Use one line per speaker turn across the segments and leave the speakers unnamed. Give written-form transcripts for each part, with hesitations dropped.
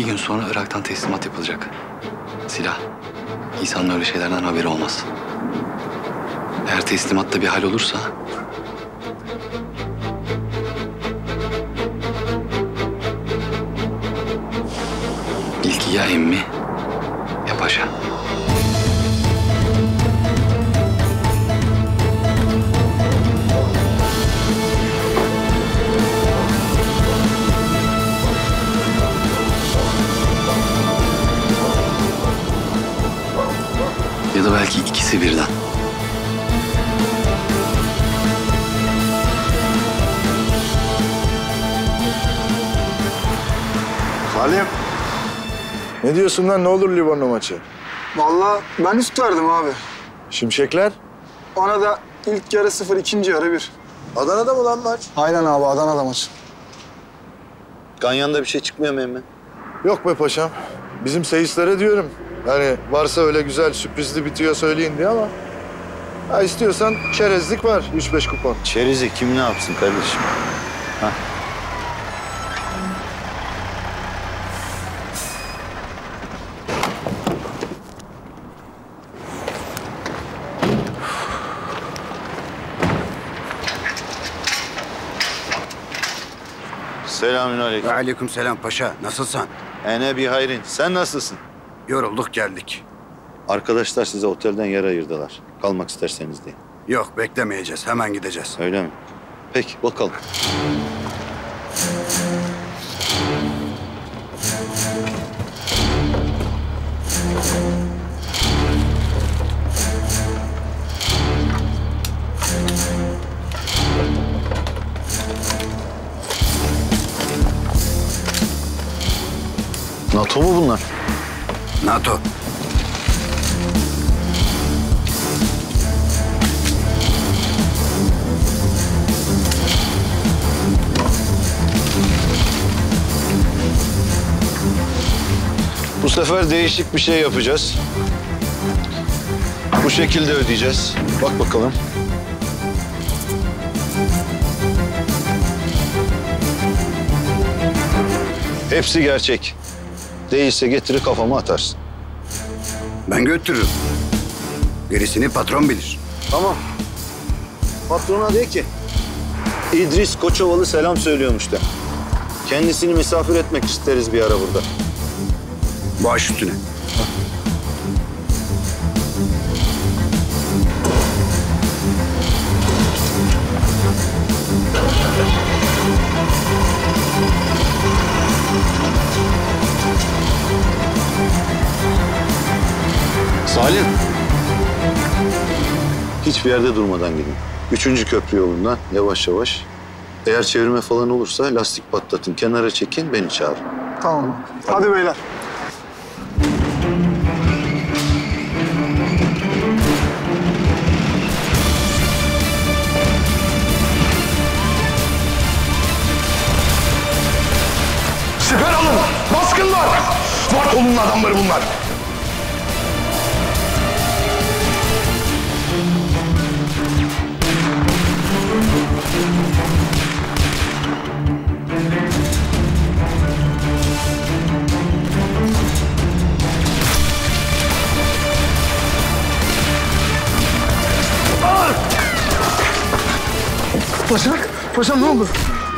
2 gün sonra Irak'tan teslimat yapılacak. Silah. İsa'nın öyle şeylerden haberi olmaz. Eğer teslimatta bir hal olursa... İlki ya emmi ya paşa. Ya da belki ikisi birden.
Salim. Ne diyorsun lan? Ne olur Livorno maçı?
Vallahi ben üst verdim abi.
Şimşekler?
Ona da ilk yarı 0, ikinci yarı 1.
Adana'da mı lan maç?
Aynen abi, Adana'da maç.
Ganyan'da bir şey çıkmıyor mu emmi?
Yok be paşam. Bizim seyislere diyorum. Yani varsa öyle güzel sürprizli bitiyor söyleyin diye ama... Ha istiyorsan çerezlik var 3-5 kupon.
Çerezi kim ne yapsın kardeşim? Ha? Selamünaleyküm.
Aleykümselam paşa. Nasılsın?
Ene bir hayrin. Sen nasılsın?
Yorulduk geldik.
Arkadaşlar size otelden yer ayırdılar. Kalmak isterseniz diye.
Yok beklemeyeceğiz. Hemen gideceğiz.
Öyle mi? Peki bakalım. NATO mu bunlar?
NATO.
Bu sefer değişik bir şey yapacağız. Bu şekilde ödeyeceğiz. Bak bakalım. Hepsi gerçek. Değilse getirir kafama atarsın.
Ben götürürüm. Gerisini patron bilir.
Tamam. Patrona de ki İdris Koçovalı selam söylüyormuş da. Kendisini misafir etmek isteriz bir ara burada.
Baş üstüne.
Salim. Hiçbir yerde durmadan gidin. 3. köprü yolundan yavaş yavaş. Eğer çevirme falan olursa lastik patlatın, kenara çekin, beni çağırın.
Tamam. Hadi beyler.
Siper alın! Baskın var! Var kolunun adamları bunlar.
Paşam ne oldu?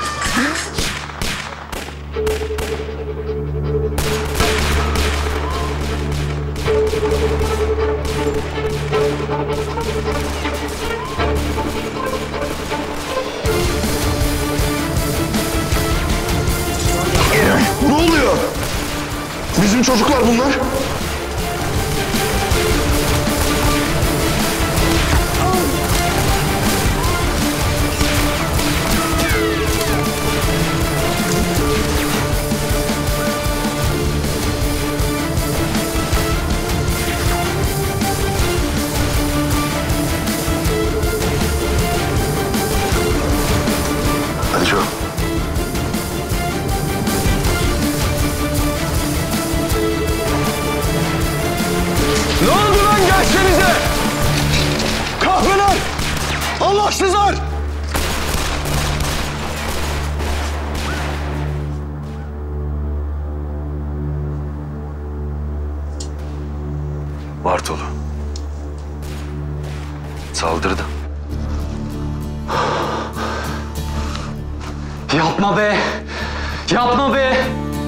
Ne oluyor? Bizim çocuklar bunlar. Hadi şu.
Ne oldu lan, gelsenize! Kahveler! Allahsızlar!
Bartolu. Saldırdı.
Yapma be! Yapma be!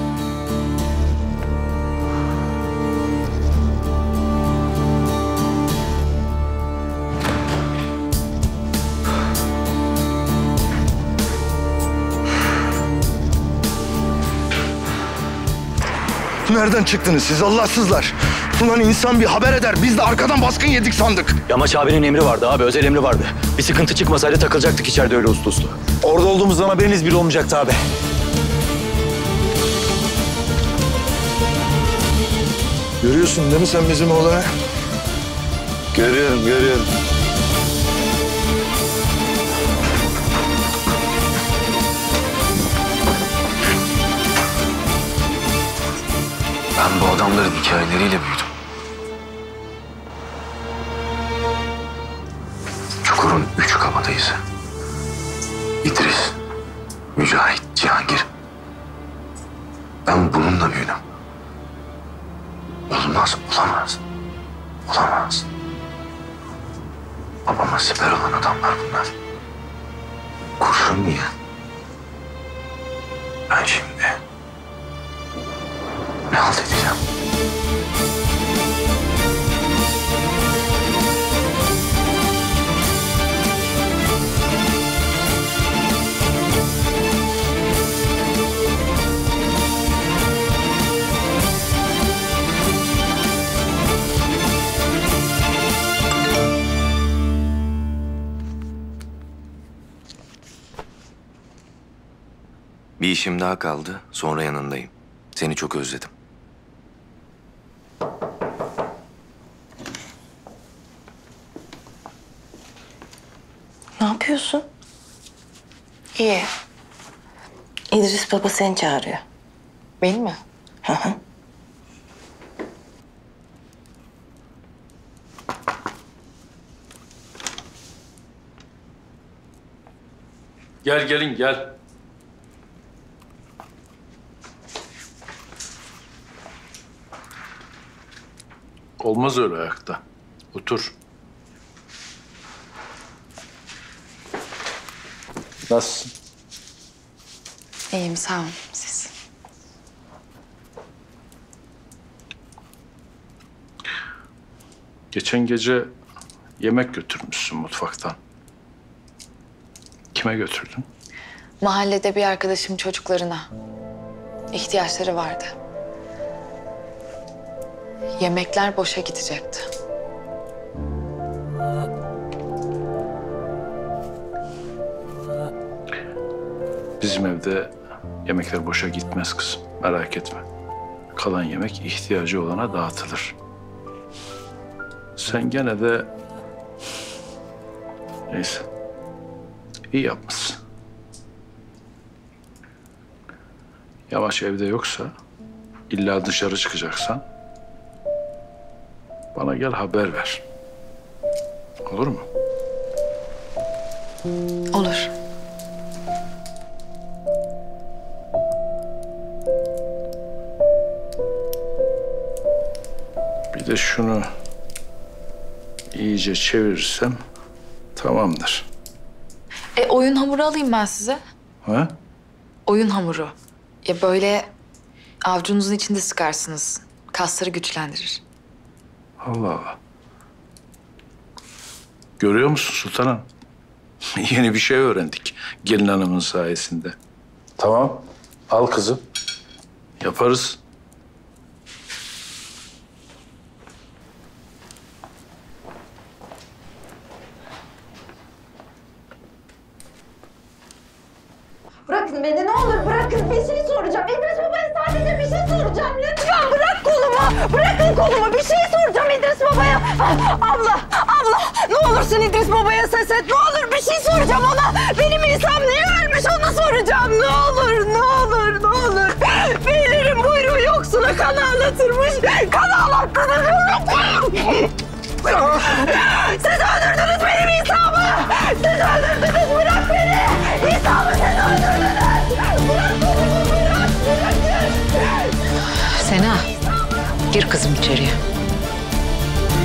Nereden çıktınız siz Allahsızlar? Ulan insan bir haber eder. Biz de arkadan baskın yedik sandık.
Yamaç abinin emri vardı abi, özel emri vardı. Bir sıkıntı çıkmasaydı takılacaktık içeride öyle uslu uslu.
Orada olduğumuzdan haberiniz bile olmayacaktı abi.
Görüyorsun değil mi sen bizim oğlanı?
Görüyorum, görüyorum.
Ben bu adamların hikayeleriyle büyüdüm. Çukur'un 3 kabadayısı. İdris, Mücahit, Cihangir. Ben bununla büyüdüm. Olmaz, olamaz. Olamaz. Babama siper olan adamlar bunlar. Kurşun yiyen. Ben şimdi ne halt edeceğim? Bir işim daha kaldı, sonra yanındayım. Seni çok özledim.
Ne yapıyorsun? İyi. İdris baba seni çağırıyor. Beni mi? Hı hı.
Gel gelin gel. Olmaz öyle ayakta. Otur. Nasılsın?
İyiyim, sağ olun. Siz?
Geçen gece yemek götürmüşsün mutfaktan. Kime götürdün?
Mahallede bir arkadaşım çocuklarına. İhtiyaçları vardı. Yemekler boşa gidecekti.
Bizim evde yemekler boşa gitmez kızım. Merak etme. Kalan yemek ihtiyacı olana dağıtılır. Sen gene de... Neyse. İyi yapmışsın. Yavaş evde yoksa, illa dışarı çıkacaksan... bana gel haber ver. Olur mu?
Olur.
Bir de şunu iyice çevirirsem tamamdır.
Oyun hamuru alayım ben size.
Ha?
Oyun hamuru. Ya böyle avucunuzun içinde sıkarsınız. Kasları güçlendirir.
Allah Allah. Görüyor musun sultanım? Yeni bir şey öğrendik gelin hanımın sayesinde. Tamam. Al kızım. Yaparız.
Bırakın beni ne olur bırakın, bir şey soracağım. İdris Baba'ya sadece bir şey soracağım. Lütfen bırak kolumu. Bırakın kolumu, bir şey soracağım İdris Baba'ya. Abla ne olursun İdris Baba'ya ses et. Ne olur bir şey soracağım ona. Benim İsa'm niye ölmüş onu soracağım. Ne olur. Beylerin buyruğu yoksuna kan ağlatırmış. Kan ağlattınız. Siz öldürdünüz benim İsa'mı. Siz öldürdünüz, bırak beni. İsa'mı siz öldürdünüz. Bırak kolumu, bırakın.
Sena, gir kızım içeriye.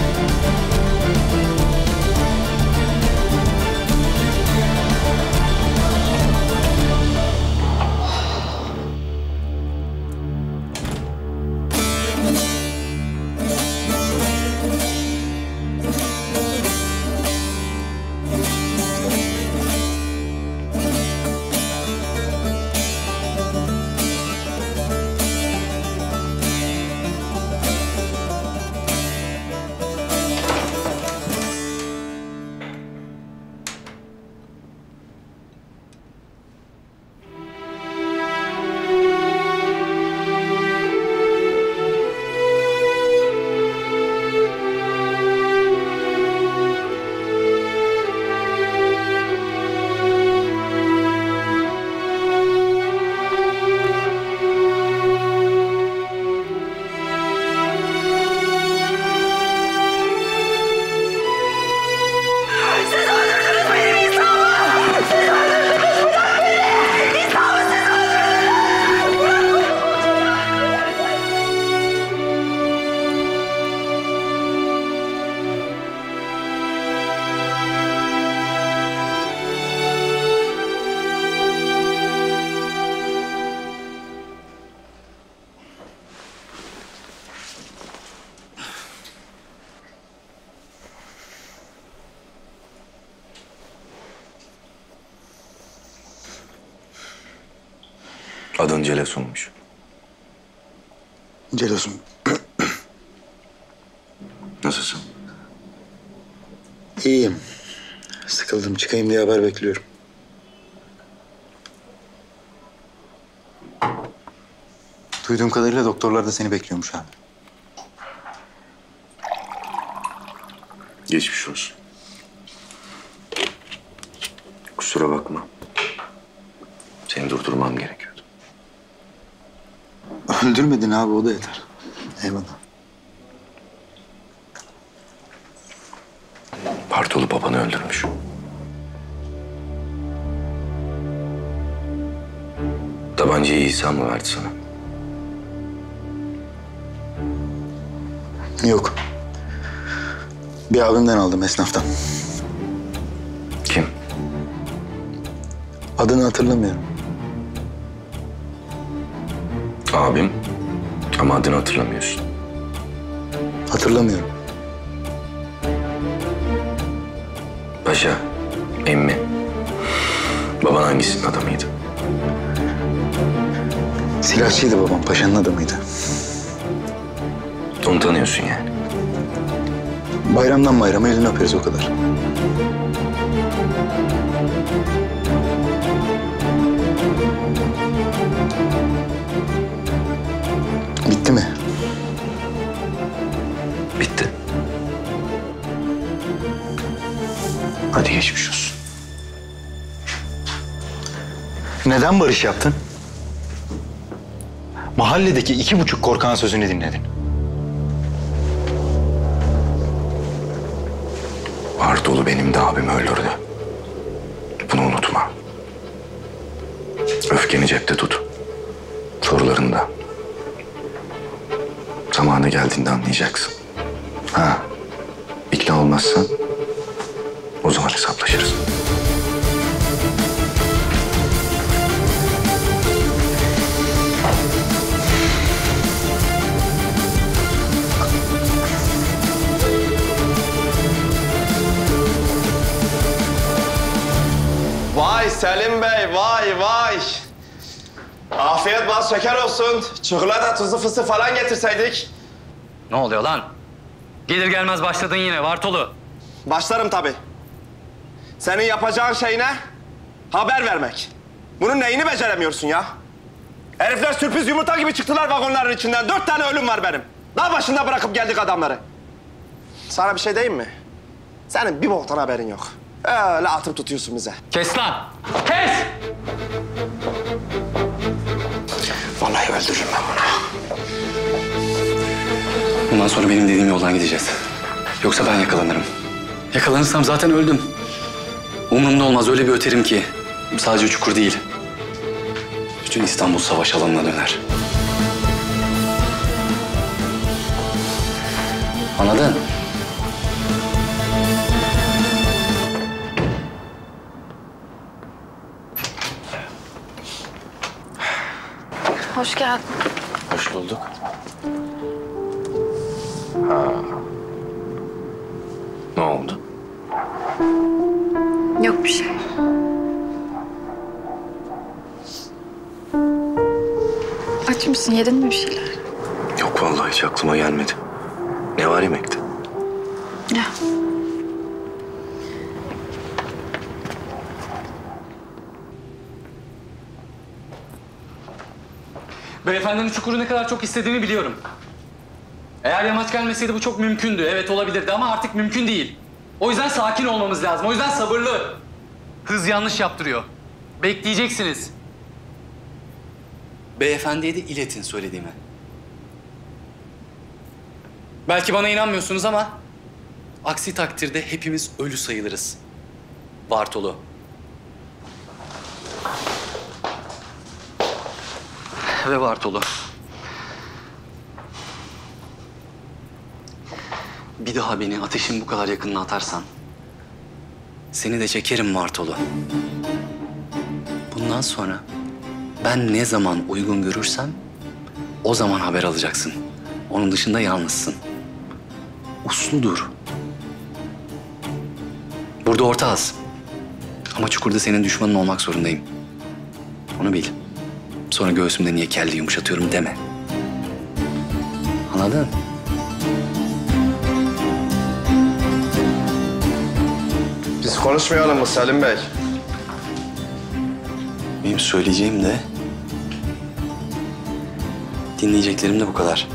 Adın Celesun'muş.
Celosun.
Nasılsın?
İyiyim. Sıkıldım. Çıkayım diye haber bekliyorum. Duyduğum kadarıyla doktorlar da seni bekliyormuş abi.
Geçmiş olsun. Kusura bakma. Seni durdurmam gerekiyordu.
Öldürmedin abi, o da yeter. Eyvallah.
Bartolu babanı öldürmüş. Tabancayı İsa mı verdi sana?
Yok. Bir abimden aldım, esnaftan.
Kim?
Adını hatırlamıyorum.
Abim. Ama adını hatırlamıyorsun.
Hatırlamıyorum.
Paşa, emmi. Baban hangisinin adamıydı?
Silahçıydı babam, paşanın adamıydı.
Onu tanıyorsun yani.
Bayramdan bayrama elini öperiz, o kadar. Bitti mi?
Bitti. Hadi geçmiş olsun.
Neden barış yaptın? Mahalledeki 2,5 korkan sözünü dinledin.
Bartolu benim de abimi öldürdü. Bunu unutma. Öfkeni cepte tut. Sorularını da. Zamanı geldiğinde anlayacaksın. Ha, ikna olmazsan o zaman hesaplaşırız.
Vay Selim Bey, vay vay. Afiyet bal şeker olsun. Çikolata, tuzlu fıstık falan getirseydik.
Ne oluyor lan? Gelir gelmez başladın yine Bartolu.
Başlarım tabii. Senin yapacağın şey ne? Haber vermek. Bunun neyini beceremiyorsun ya? Herifler sürpriz yumurta gibi çıktılar vagonların içinden. 4 tane ölüm var benim. Dağ başında bırakıp geldik adamları. Sana bir şey diyeyim mi? Senin bir boktan haberin yok. Öyle atıp tutuyorsun bize.
Kes lan! Kes!
Vallahi öldürürüm ben bunu.
Bundan sonra benim dediğim yoldan gideceğiz. Yoksa ben yakalanırım. Yakalanırsam zaten öldüm. Umurumda olmaz, öyle bir öterim ki. Sadece Çukur değil. Bütün İstanbul savaş alanına döner. Anladın?
Hoş geldin.
Hoş bulduk. Ne oldu?
Yok bir şey. Aç mısın? Yedin mi bir şeyler?
Yok vallahi hiç aklıma gelmedi. Ne var yemekte?
Ya.
Beyefendinin Çukur'u ne kadar çok istediğini biliyorum. Eğer yamaç gelmeseydi bu çok mümkündü. Evet olabilirdi ama artık mümkün değil. O yüzden sakin olmamız lazım. O yüzden sabırlı. Hız yanlış yaptırıyor. Bekleyeceksiniz. Beyefendiye de iletin söylediğimi. Belki bana inanmıyorsunuz ama aksi takdirde hepimiz ölü sayılırız. Bartolu. Ve Bartolu. Bir daha beni ateşin bu kadar yakınına atarsan seni de çekerim Bartolu. Bundan sonra ben ne zaman uygun görürsem o zaman haber alacaksın. Onun dışında yalnızsın. Uslu dur. Burada orta az. Ama Çukur'da senin düşmanın olmak zorundayım. Onu bil.
Sonra göğsümde niye kelli yumuşatıyorum deme. Anladın?
Biz konuşmayalım mı Selim Bey?
Benim söyleyeceğim de... dinleyeceklerim de bu kadar.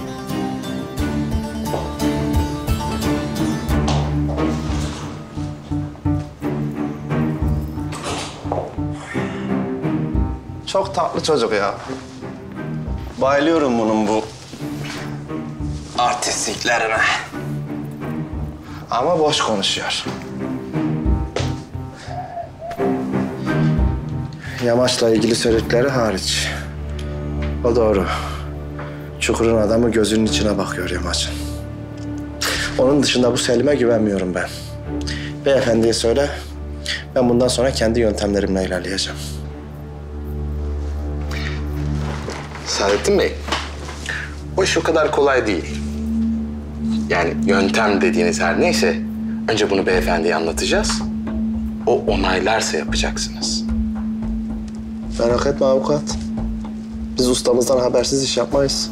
Çok tatlı çocuk ya. Bayılıyorum bunun bu artistliklerine. Ama boş konuşuyor. Yamaçla ilgili söyledikleri hariç. O doğru. Çukur'un adamı gözünün içine bakıyor Yamaç'ın. Onun dışında bu Selim'e güvenmiyorum ben. Beyefendiye söyle, ben bundan sonra kendi yöntemlerimle ilerleyeceğim.
Saadettin Bey, o iş o kadar kolay değil. Yani yöntem dediğiniz her neyse, önce bunu beyefendiye anlatacağız. O onaylarsa yapacaksınız.
Merak etme avukat. Biz ustamızdan habersiz iş yapmayız.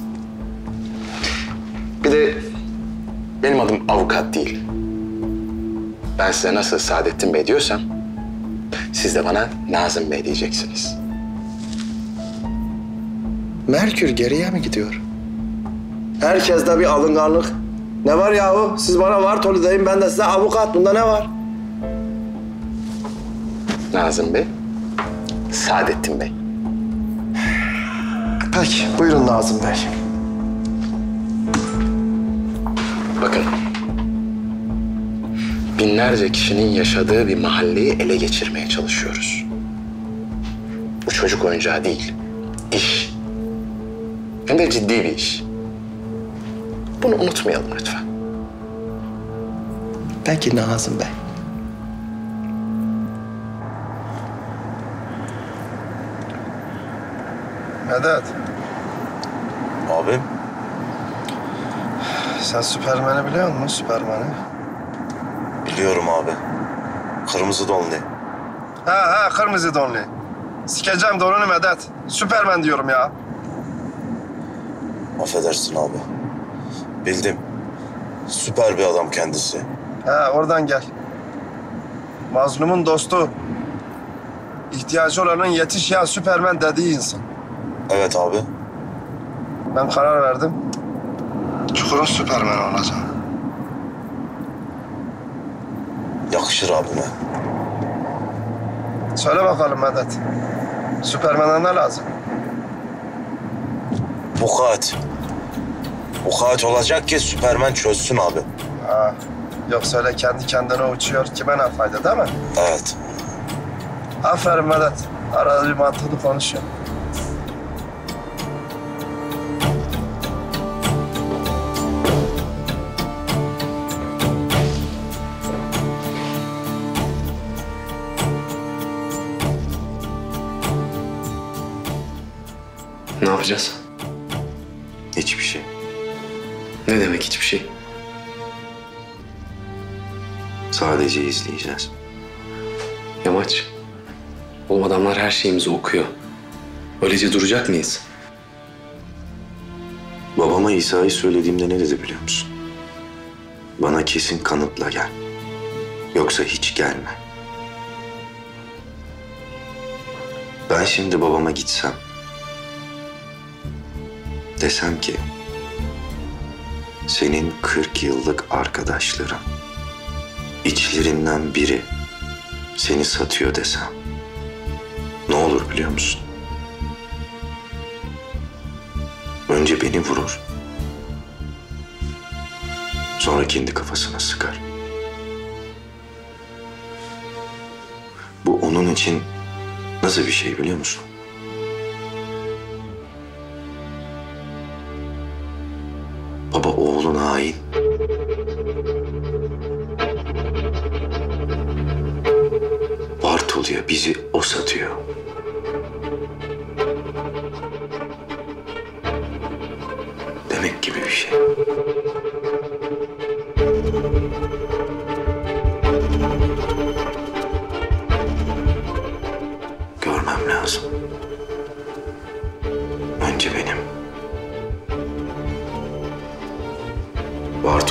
Bir de benim adım avukat değil. Ben size nasıl Saadettin Bey diyorsam, siz de bana Nazım Bey diyeceksiniz.
Merkür geriye mi gidiyor? Herkeste bir alınganlık. Ne var yahu? Siz bana Vartolu deyin, ben de size avukat. Bunda ne var?
Nazım Bey, Saadettin Bey.
Peki, buyurun Nazım Bey.
Bakın, binlerce kişinin yaşadığı bir mahalleyi ele geçirmeye çalışıyoruz. Bu çocuk oyuncağı değil, iş. Hem de ciddi bir iş. Bunu unutmayalım lütfen.
Peki Nazım Bey. Medet.
Abim?
Sen Süpermen'i biliyor musun, Süpermen'i?
Biliyorum abi. Kırmızı donlu.
Ha, kırmızı donlu. Sikeceğim donunu Medet. Süpermen diyorum ya.
Affedersin abi. Bildim. Süper bir adam kendisi.
Ha, oradan gel. Mazlumun dostu. İhtiyacı olanın yetiş ya Süpermen dediği insan.
Evet abi.
Ben karar verdim. Çukur'un Süpermen'i olacağım.
Yakışır abime.
Söyle bakalım Medet. Süpermen'e ne lazım?
Vukuat. Vukuat olacak ki Süpermen çözsün abi.
Ha, yoksa öyle kendi kendine uçuyor. Kime ne fayda değil mi?
Evet.
Aferin Medet. Arada bir mantıklı konuşuyor.
Ne yapacağız?
Hiçbir şey.
Ne demek hiçbir şey?
Sadece izleyeceğiz.
Yamaç, oğlum adamlar her şeyimizi okuyor. Öylece duracak mıyız?
Babama İsa'yı söylediğimde ne dedi biliyor musun? Bana kesin kanıtla gel. Yoksa hiç gelme. Ben şimdi babama gitsem, desem ki senin 40 yıllık arkadaşların içlerinden biri seni satıyor desem ne olur biliyor musun? Önce beni vurur. Sonra kendi kafasına sıkar. Bu onun için nasıl bir şey biliyor musun? Baba oğluna hain. Bartolu'ya bizi o satıyor. Demek gibi bir şey. Görmem lazım.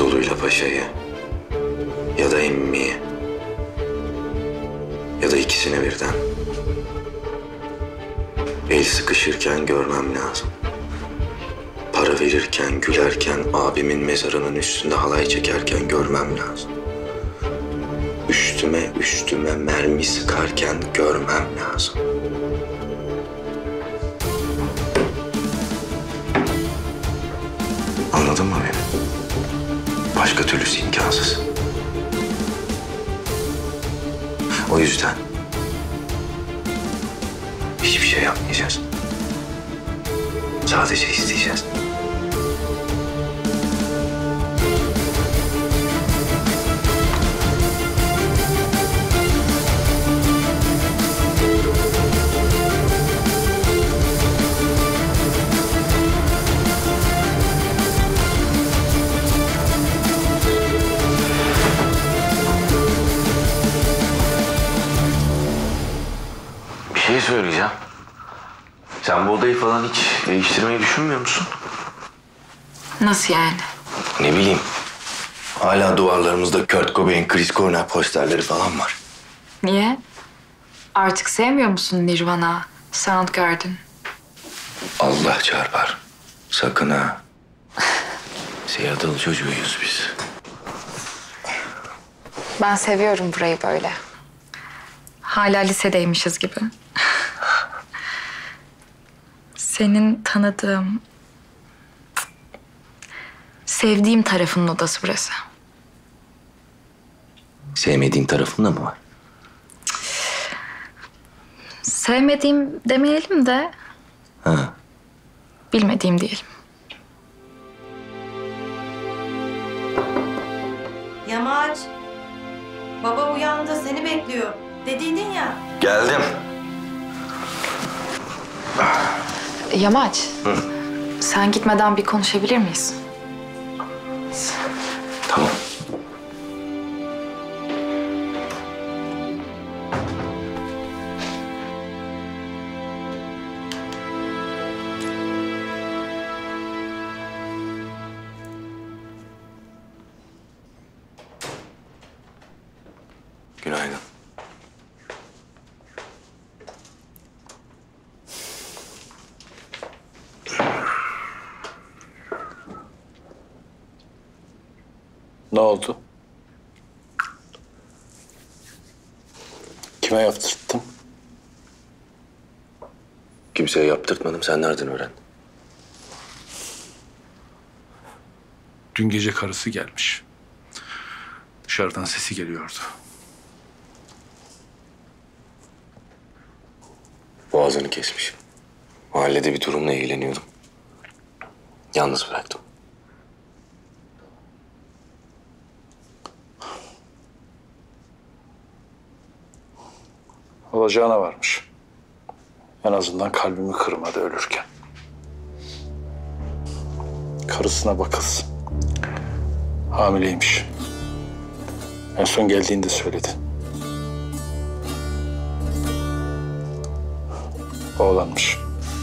Ertuğrul'uyla Paşa'yı ya da emmiyi ya da ikisini birden. El sıkışırken görmem lazım. Para verirken, gülerken, abimin mezarının üstünde halay çekerken görmem lazım. Üstüme mermi sıkarken görmem lazım. Anladın mı beni? Başka türlüsü imkansız. O yüzden hiçbir şey yapmayacağız. Sadece isteyeceğiz. Bir şey söyleyeceğim. Sen bu odayı falan hiç değiştirmeyi düşünmüyor musun?
Nasıl yani?
Ne bileyim. Hala duvarlarımızda Kurt Cobain, Chris Cornell posterleri falan var.
Niye? Artık sevmiyor musun Nirvana, Soundgarden?
Allah çarpar. Sakın ha. Seattle çocuğuyuz biz.
Ben seviyorum burayı böyle. Hala lisedeymişiz gibi. Senin tanıdığım, sevdiğim tarafının odası burası.
Sevmediğin tarafın da mı var?
Sevmediğim demeyelim de
Ha.
bilmediğim diyelim.
Yamaç. Baba uyandı, seni bekliyor. Dediydin ya.
Geldim.
Yamaç, sen gitmeden bir konuşabilir miyiz?
Tamam. Günaydın.
Ne oldu? Kime yaptırttın?
Kimseye yaptırtmadım. Sen nereden öğrendin?
Dün gece karısı gelmiş. Dışarıdan sesi geliyordu.
Boğazını kesmiş. Mahallede bir durumla ilgileniyordum. Yalnız bıraktım.
Olacağına varmış. En azından kalbimi kırmadı ölürken. Karısına bakılsın. Hamileymiş. En son geldiğinde söyledi. Oğlanmış.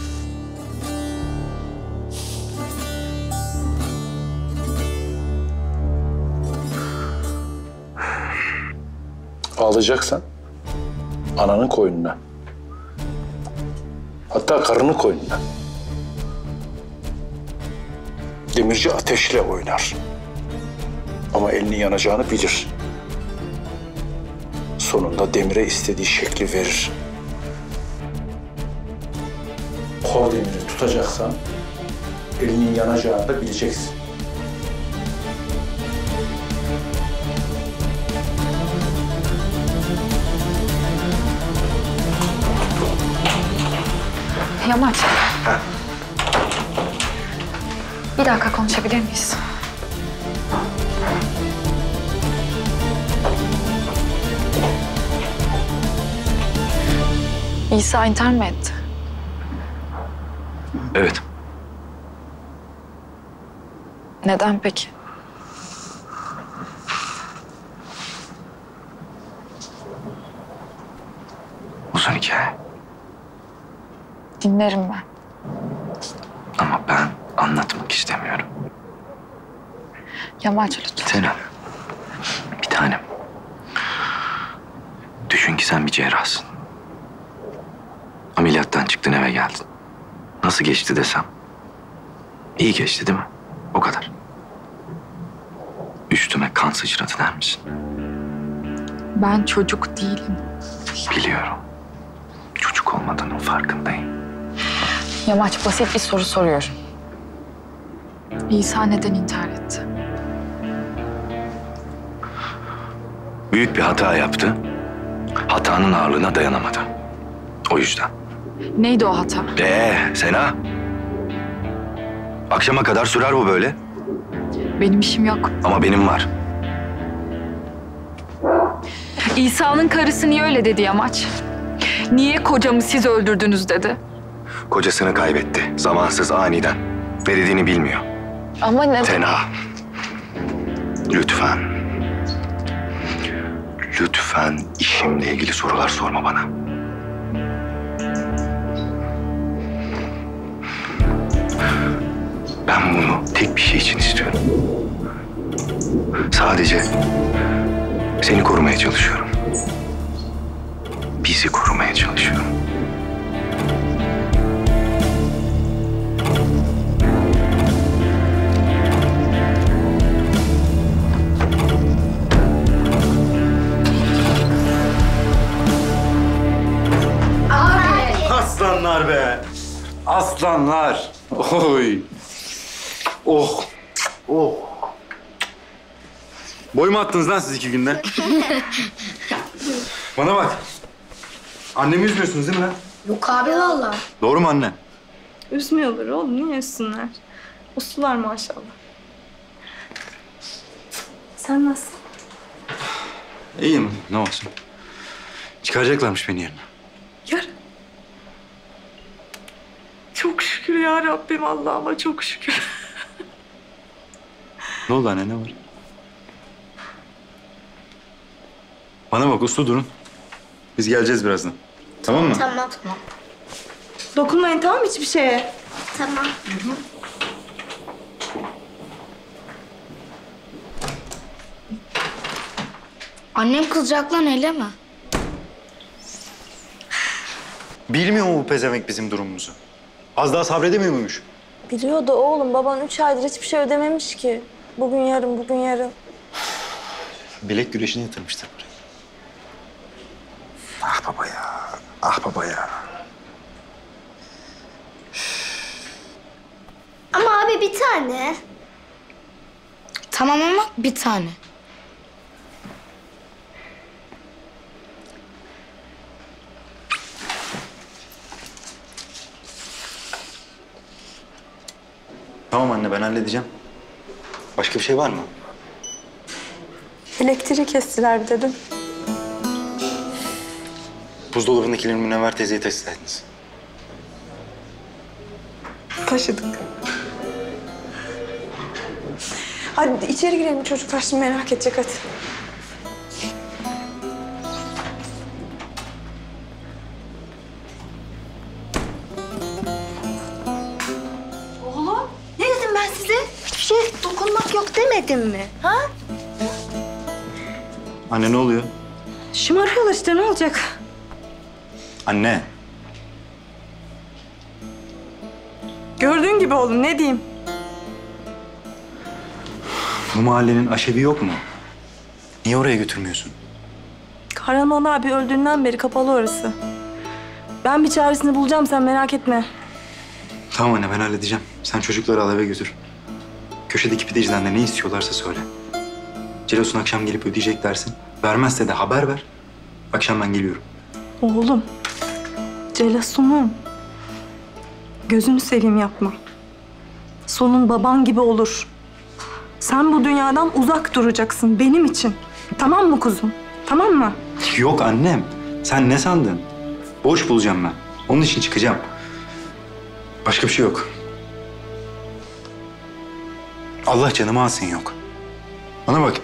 Ağlayacaksan ananın koynuna. Hatta karının koynuna. Demirci ateşle oynar. Ama elinin yanacağını bilir. Sonunda demire istediği şekli verir. Kor demiri tutacaksan elinin yanacağını da bileceksin.
Yamaç. Bir dakika konuşabilir miyiz? İsa intihar mı etti?
Evet.
Neden peki?
Uzun hikaye.
Dinlerim ben.
Ama ben anlatmak istemiyorum.
Yamaç lütfen.
Sena, bir tanem. Düşün ki sen bir cerrahsın. Ameliyattan çıktın, eve geldin. Nasıl geçti desem? İyi geçti değil mi? O kadar. Üstüme kan sıçradı der misin?
Ben çocuk değilim.
Biliyorum. Çocuk olmadığının farkındayım.
Yamaç basit bir soru soruyorum. İsa neden intihar etti?
Büyük bir hata yaptı. Hatanın ağırlığına dayanamadı. O yüzden.
Neydi o hata?
Sena. Akşama kadar sürer bu böyle.
Benim işim yok.
Ama benim var.
İsa'nın karısı niye öyle dedi Yamaç? Niye kocamı siz öldürdünüz dedi?
Kocasını kaybetti. Zamansız, aniden. Ne dediğini bilmiyor.
Ama ne?
Sena. Lütfen. Lütfen işimle ilgili sorular sorma bana. Ben bunu tek bir şey için istiyorum. Sadece seni korumaya çalışıyorum. Bizi korumaya çalışıyorum.
Aslanlar be. Aslanlar. Oy. Oh. Oh. Boy mu attınız lan siz 2 günde? Bana bak. Annemi üzmüyorsunuz değil mi lan?
Yok abi valla.
Doğru mu anne?
Üzmüyorlar oğlum. Niye üzsünler? Uslular maşallah. Sen nasılsın?
İyiyim. Ne olsun. Çıkaracaklarmış beni yerine.
Yarın. Çok şükür ya Rabbim Allah'ıma çok şükür.
Ne oldu anne? Ne var? Bana bak uslu durun. Biz geleceğiz birazdan. Tamam mı?
Tamam.
Dokunmayın tamam mı hiçbir şeye?
Tamam. Annem kızacak lan öyle mi?
Bilmiyor mu bu pezevenk bizim durumumuzu? Az daha sabredemiyor muymuş?
Biliyor da oğlum baban 3 aydır hiçbir şey ödememiş ki. Bugün yarın, bugün yarın.
Bilek güreşine yatırmıştır buraya. Ah baba ya. Ah baba ya.
Ama abi bir tane. Tamam ama bir tane.
Tamam anne ben halledeceğim. Başka bir şey var mı?
Elektriği kestiler bir dedim.
Buzdolabındakilerini Münevver teyzeye teslim ediniz.
Taşıdık. Hadi içeri girelim çocuklar şimdi merak edecek hadi.
Oğlum ne dedim ben size? Hiçbir şeye dokunmak yok demedim mi? Ha?
Anne ne oluyor?
Şımarıyorlar işte ne olacak?
Anne.
Gördüğün gibi oğlum ne diyeyim?
Bu mahallenin aşevi yok mu? Niye oraya götürmüyorsun?
Kahraman abi öldüğünden beri kapalı orası. Ben bir çaresini bulacağım sen merak etme.
Tamam anne ben halledeceğim. Sen çocukları al eve götür. Köşedeki pideciden de ne istiyorlarsa söyle. Celos'un akşam gelip ödeyecek dersin. Vermezse de haber ver. Akşam ben geliyorum.
Oğlum, Celasum'um. Gözünü seveyim yapma. Sonun baban gibi olur. Sen bu dünyadan uzak duracaksın benim için. Tamam mı kuzum? Tamam mı?
Yok annem. Sen ne sandın? Boş bulacağım ben. Onun için çıkacağım. Başka bir şey yok. Allah canımı alsın yok. Bana bak.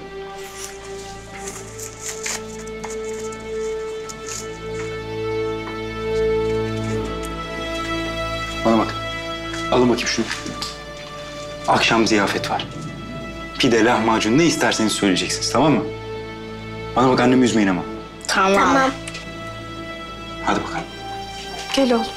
Bana bak. Alın bakayım şunu. Akşam ziyafet var. pide, lahmacun ne isterseniz söyleyeceksiniz, tamam mı? Bana bak, annemi üzmeyin ama.
Tamam.
Hadi bakalım.
Gel oğlum.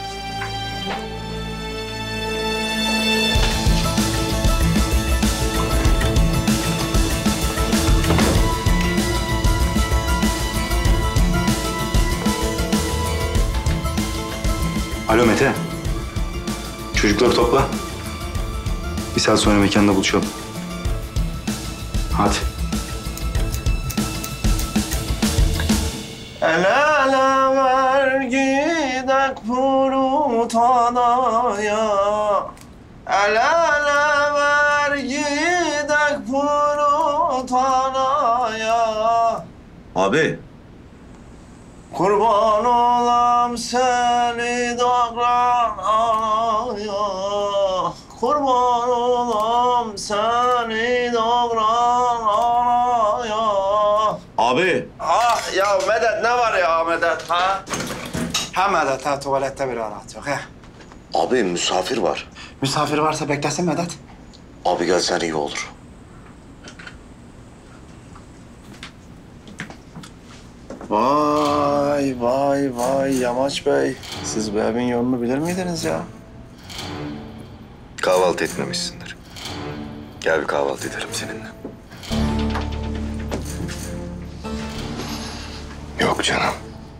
Alo Mete. Çocukları topla. Bir saat sonra mekanda buluşalım. Hadi.
El ele ver gidek Purutada'ya. El ele ver gidek Purutada'ya.
Abi.
Kurban olam seni dağlar anaya. Kurban olam seni dağlar anaya.
Abi.
Ha ya Medet, ne var ya Medet ha? Ha Medet ha, tuvalette bir rahat yok ha.
Abi misafir var.
Misafir varsa beklesin Medet.
Abi gelsen iyi olur.
Vay vay vay Yamaç Bey. Siz bu evin yolunu bilir miydiniz ya?
Kahvaltı etmemişsindir. Gel bir kahvaltı edelim seninle.
Yok canım.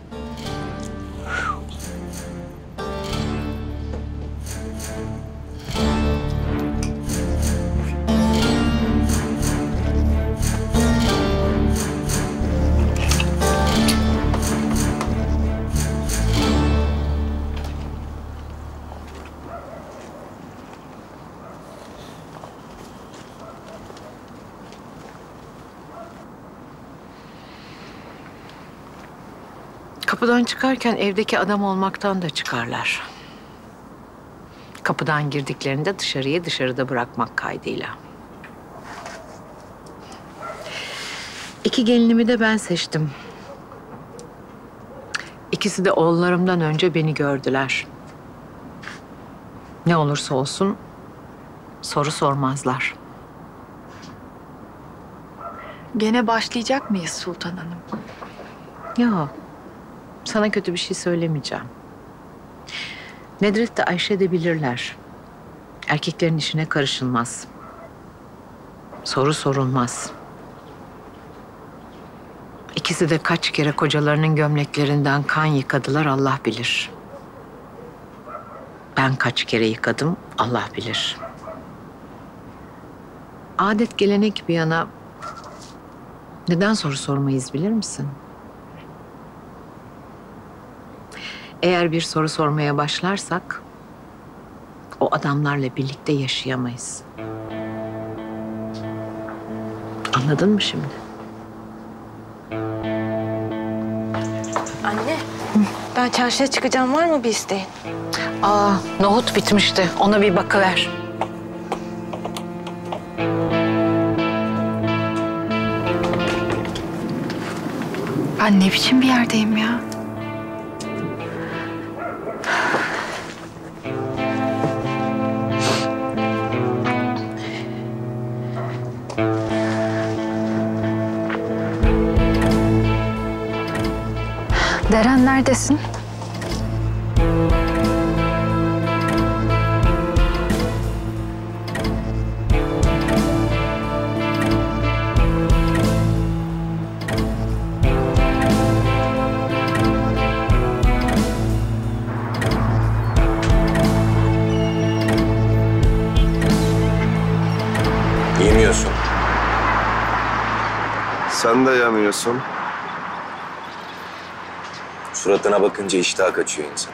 Kapıdan çıkarken evdeki adam olmaktan da çıkarlar. Kapıdan girdiklerinde dışarıya, dışarıda bırakmak kaydıyla. İki gelinimi de ben seçtim. İkisi de oğullarımdan önce beni gördüler. Ne olursa olsun soru sormazlar.
Gene başlayacak mıyız Sultan Hanım?
Yok. Sana kötü bir şey söylemeyeceğim. Nedret de Ayşe de bilirler. Erkeklerin işine karışılmaz. Soru sorulmaz. İkisi de kaç kere kocalarının gömleklerinden kan yıkadılar Allah bilir. Ben kaç kere yıkadım Allah bilir. Adet gelenek bir yana neden soru sormayız bilir misin? Eğer bir soru sormaya başlarsak o adamlarla birlikte yaşayamayız. Anladın mı şimdi?
Anne, ben çarşıya çıkacağım. Var mı bir isteğin?
Nohut bitmişti. Ona bir bakıver.
Ben ne biçim bir yerdeyim ya? Deren neredesin?
Yemiyorsun.
Sen de yemiyorsun.
Suratına bakınca iştah kaçıyor insan.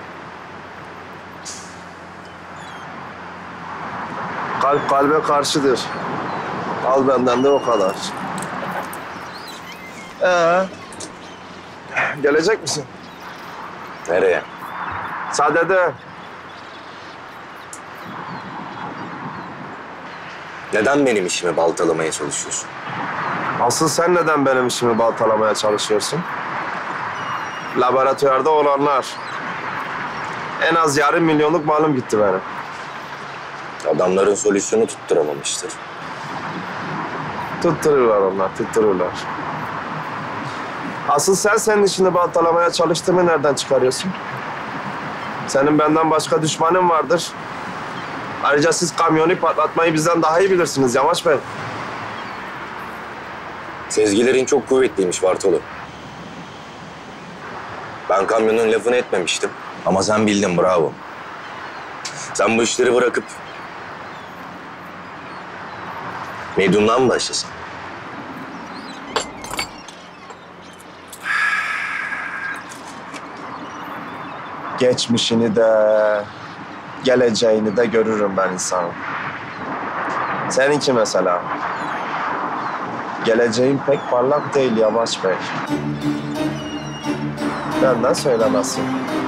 Kalp kalbe karşıdır. Al benden de o kadar. Gelecek misin?
Nereye?
Sadede.
Neden benim işimi baltalamaya çalışıyorsun?
Asıl sen neden benim işimi baltalamaya çalışıyorsun? Laboratuvarda olanlar. En az yarım milyonluk malım gitti benim.
Adamların solüsyonu tutturamamıştır.
Tuttururlar onlar, tuttururlar. Asıl sen senin işini baltalamaya çalıştığını nereden çıkarıyorsun? Senin benden başka düşmanın vardır. Ayrıca siz kamyonu patlatmayı bizden daha iyi bilirsiniz Yamaç Bey.
Sezgilerin çok kuvvetliymiş Bartolo. Ben kamyonun lafını etmemiştim. Ama sen bildin, bravo. Sen bu işleri bırakıp medyumdan mı başlasın?
Geçmişini de, geleceğini de görürüm ben insanın. Seninki mesela. Geleceğin pek parlak değil Yamaç Bey. Benden söylemezsin.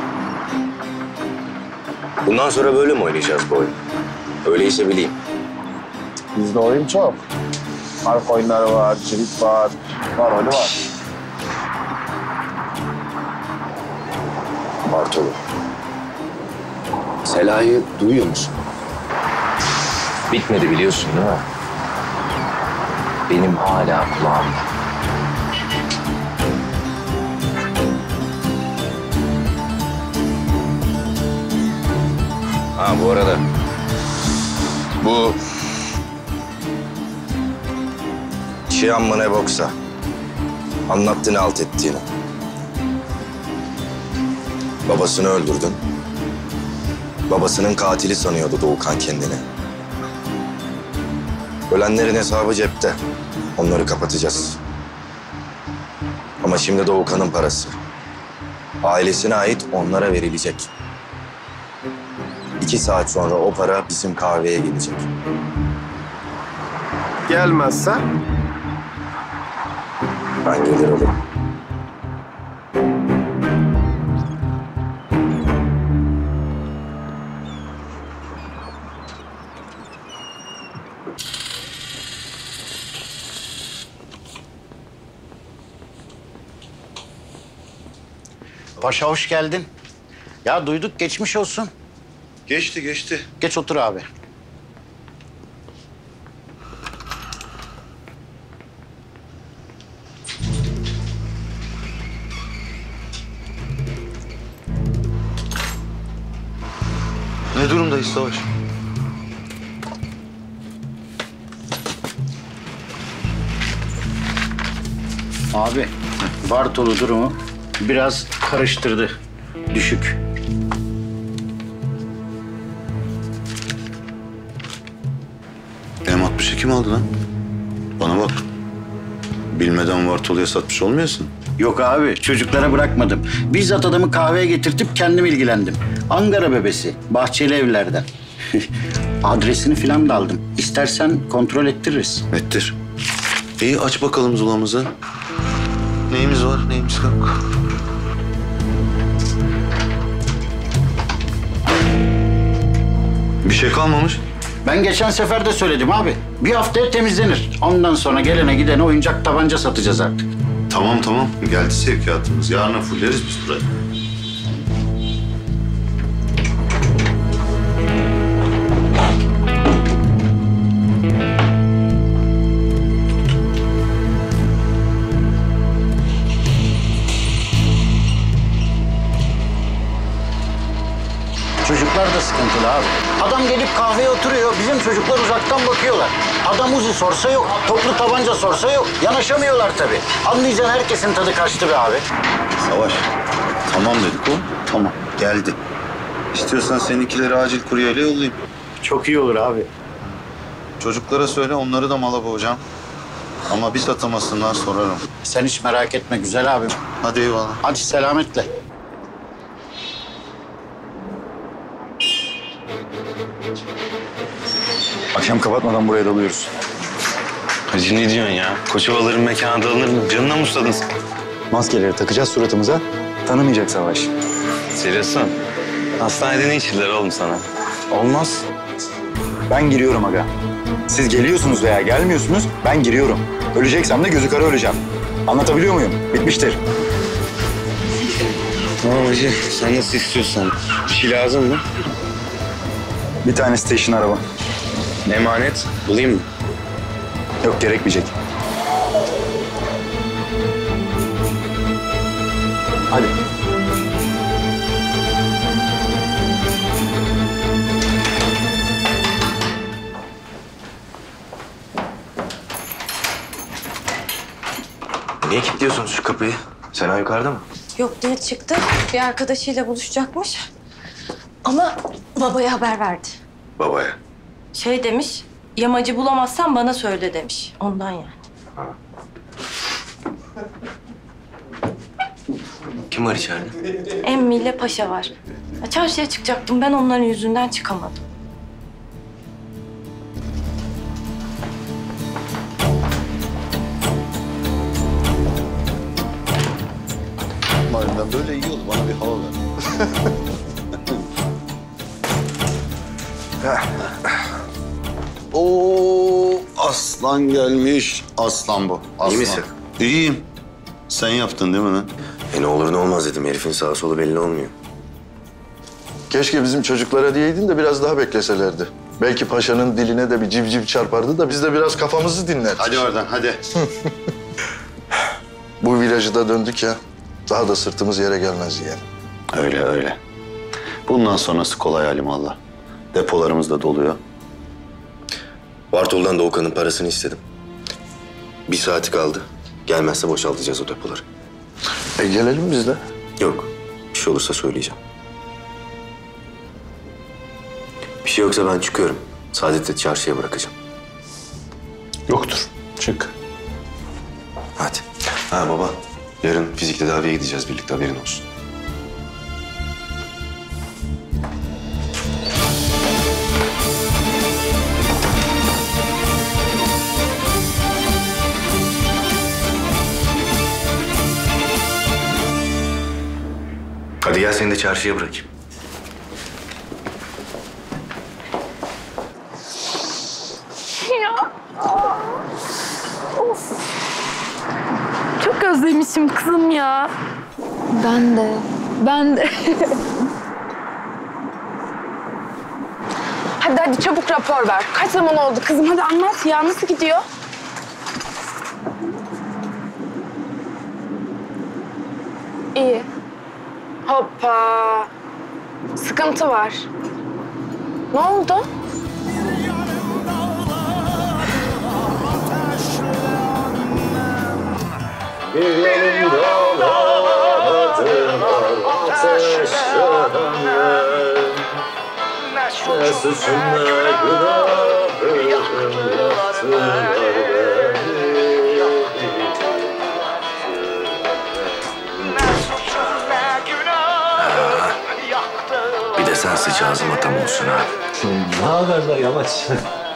Bundan sonra böyle mi oynayacağız bu oyunu? Öyleyse bileyim.
Bizde oyun çok. Halk oyunları var, cirit var, oyunu var.
Bartolo. Sela'yı duyuyor musun? Bitmedi biliyorsun değil mi? Benim hala kulağımda. Ha bu arada bu Çiyan mı ne boksa anlattı ne alt ettiğini. Babasını öldürdün. Babasının katili sanıyordu Doğukan kendini. Ölenlerin hesabı cepte. Onları kapatacağız. Ama şimdi Doğukan'ın parası. Ailesine ait onlara verilecek. 2 saat sonra o para bizim kahveye gelecek.
Gelmezse?
Ben gelir alırım.
Paşa hoş geldin. Ya duyduk geçmiş olsun.
Geçti, geçti.
Geç otur abi.
Ne durumdayız Savaş?
Abi Bartolu durumu biraz karıştırdı. Düşük.
M60'ı kim aldı lan? Bana bak. Bilmeden Bartolu'ya satmış olmayasın.
Yok abi çocuklara bırakmadım. Bizzat adamı kahveye getirtip kendim ilgilendim. Ankara bebesi, Bahçeli Evler'den. Adresini falan da aldım. İstersen kontrol ettiririz.
Ettir. İyi aç bakalım zulamızı. Neyimiz var, neyimiz yok. Bir şey kalmamış.
Ben geçen sefer de söyledim abi. Bir haftaya temizlenir. Ondan sonra gelene gidene oyuncak tabanca satacağız artık.
Tamam tamam. Geldi sevkiyatımız. Yarına fulleriz biz burayı.
Çocuklar da sıkıntılı abi. Adam gelip kahveye oturuyor, bizim çocuklar uzaktan bakıyorlar. Adam Uzi sorsa yok, toplu tabanca sorsa yok. Yanaşamıyorlar tabii. Anlayacağın herkesin tadı kaçtı be abi.
Savaş. Tamam dedik o.
Tamam.
Geldi. İstiyorsan seninkileri acil kuryeyle yollayayım.
Çok iyi olur abi.
Çocuklara söyle onları da mala boğacağım. Ama bir satamasınlar sorarım.
Sen hiç merak etme güzel abim.
Hadi eyvallah.
Hadi selametle.
Akşam kapatmadan buraya dalıyoruz.
Hacı ne diyorsun ya? Koçovaların mekanı dalınır mı? Canına mı usladın sen?
Maskeleri takacağız suratımıza. Tanımayacak Savaş.
Seriyorsun. Hastanede ne içirdiler oğlum sana?
Olmaz. Ben giriyorum aga. Siz geliyorsunuz veya gelmiyorsunuz, ben giriyorum. Öleceksem de gözü kara öleceğim. Anlatabiliyor muyum? Bitmiştir.
Tamam hacı, sen nasıl istiyorsan. Bir şey lazım mı?
Bir tane station araba.
Emanet bulayım mı?
Yok, gerekmeyecek.
Hadi.
Niye kilitliyorsunuz şu kapıyı? Sena yukarıda mı?
Yok değil çıktı. Bir arkadaşıyla buluşacakmış. Ama babaya haber verdi.
Babaya.
Şey demiş, yamacı bulamazsan bana söyle demiş. Ondan yani.
Kim var içeride?
Emmi ile Paşa var. Ya çarşıya çıkacaktım, ben onların yüzünden çıkamadım.
Madem böyle iyi oldu. Bana bir hava ver. Oo, aslan gelmiş. Aslan bu. Aslan.
İyi misin?
İyiyim. Sen yaptın değil mi lan?
Ne olur ne olmaz dedim. Herifin sağı solu belli olmuyor.
Keşke bizim çocuklara diyeydin de biraz daha bekleselerdi. Belki paşanın diline de bir civciv çarpardı da biz de biraz kafamızı dinlerdik.
Hadi oradan hadi.
Bu virajı da döndük ya. Daha da sırtımız yere gelmez yani.
Öyle öyle. Bundan sonrası kolay halimallah. Depolarımız da doluyor.
Bartol'dan Doğukan'ın parasını istedim. 1 saati kaldı. Gelmezse boşaltacağız o depoları.
Gelelim biz de.
Yok. Bir şey olursa söyleyeceğim. Bir şey yoksa ben çıkıyorum. Saadet'i çarşıya bırakacağım.
Yoktur. Çık.
Hadi. Ha baba. Yarın fizik tedaviye gideceğiz birlikte, haberin olsun. Hadi gel seni de çarşıya bırakayım.
Ya. Of. Çok özlemişim kızım ya. Ben de.
Hadi çabuk rapor ver. Kaç zaman oldu kızım? Hadi anlat ya. Nasıl gidiyor? İyi. Hoppa. Sıkıntı var. Ne oldu?
Bir yanım dağlardım ateş yanıyor. Ne suçum ne günahım yaktılar
Bir de sen sıç ağzıma tam olsun ha.
Ne haber be Yamaç?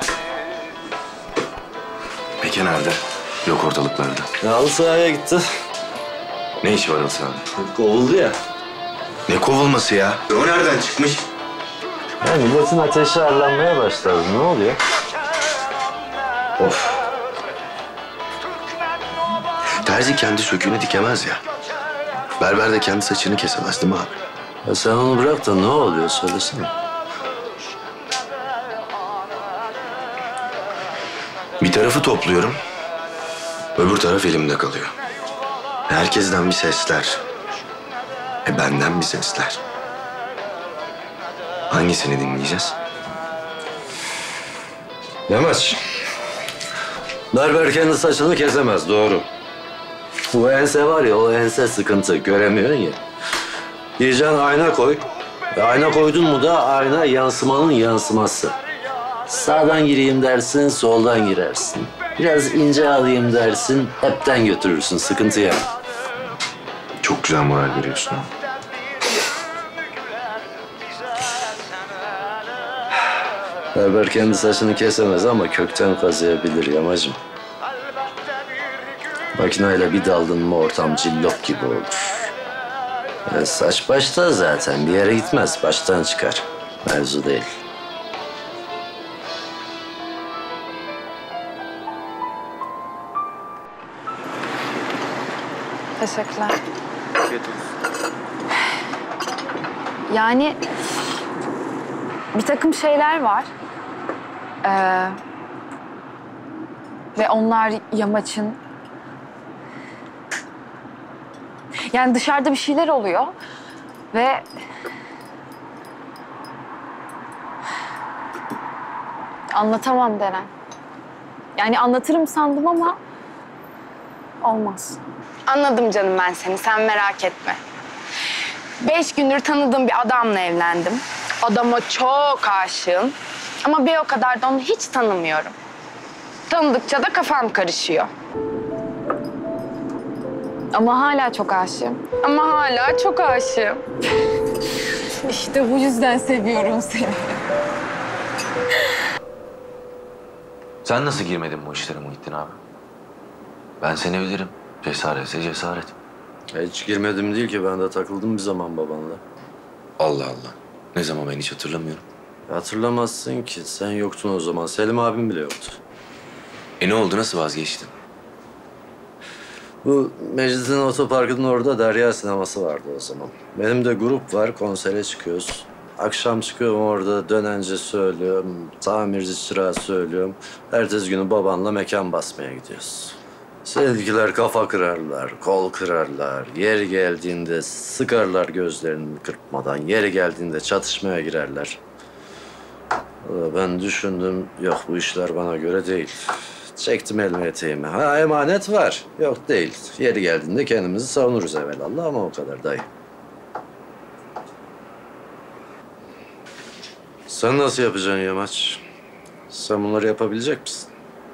Peki nerede? Yok ortalıklarda.
Halı sahaya gitti.
Ne işi var halı sahada?
Kovuldu ya.
Ne kovulması ya? O nereden çıkmış?
Ya milletin ateşi arlanmaya başladı. Ne oluyor?
Of. Terzi kendi söküğünü dikemez ya. Berber de kendi saçını kesemez değil mi abi?
Ya sen onu bırak da ne oluyor söylesene.
Bir tarafı topluyorum. Öbür taraf elimde kalıyor. Herkesten bir sesler. Benden bir sesler. Hangisini dinleyeceğiz?
Yamaç. Berber kendi saçını kesemez, doğru. Bu ense var ya, o ense sıkıntı. Göremiyorsun ya. Diyeceksin ayna koy. Ayna koydun mu da ayna yansımanın yansıması. Sağdan gireyim dersin, soldan girersin. Biraz ince alayım dersin, hepten götürürsün. Sıkıntı yani.
Çok güzel moral veriyorsun.
Berber kendi saçını kesemez ama kökten kazıyabilir Yamacım. Makineyle bir daldın mı ortam cillop gibi olur. Saç başta zaten bir yere gitmez. Baştan çıkar. Mevzu değil.
Teşekkürler.
Yani bir takım şeyler var. Ve onlar Yamaç'ın...
Yani dışarıda bir şeyler oluyor ve... Anlatamam Deren. Yani anlatırım sandım ama olmaz.
Anladım canım ben seni, sen merak etme. 5 gündür tanıdığım bir adamla evlendim. Adama çok aşığım. Ama bir o kadar da onu hiç tanımıyorum. Tanıdıkça da kafam karışıyor.
Ama hala çok aşığım.
Ama hala çok aşığım.
İşte bu yüzden seviyorum seni.
Sen nasıl girmedin bu işlere Muhittin abi? Ben seni bilirim. Cesaretse cesaret.
Hiç girmedim değil ki. Ben de takıldım bir zaman babanla.
Allah Allah. Ne zaman, ben hiç hatırlamıyorum.
Hatırlamazsın ki. Sen yoktun o zaman. Selim abim bile yoktu.
Ne oldu? Nasıl vazgeçtin?
Bu Meclis'in otoparkının orada Derya sineması vardı o zaman. Benim de grup var. Konsere çıkıyoruz. Akşam çıkıyorum orada, dönence söylüyorum. Tamirci çırağı söylüyorum. Ertesi günü babanla mekan basmaya gidiyoruz. Sevgiler kafa kırarlar, kol kırarlar. Yeri geldiğinde sıkarlar gözlerini kırpmadan. Yeri geldiğinde çatışmaya girerler. Ben düşündüm, yok bu işler bana göre değil. Çektim elime eteğimi. Ha emanet var. Yok değil. Yeri geldiğinde kendimizi savunuruz evvelallah ama o kadar dayı. Sen nasıl yapacaksın Yamaç? Sen bunları yapabilecek misin?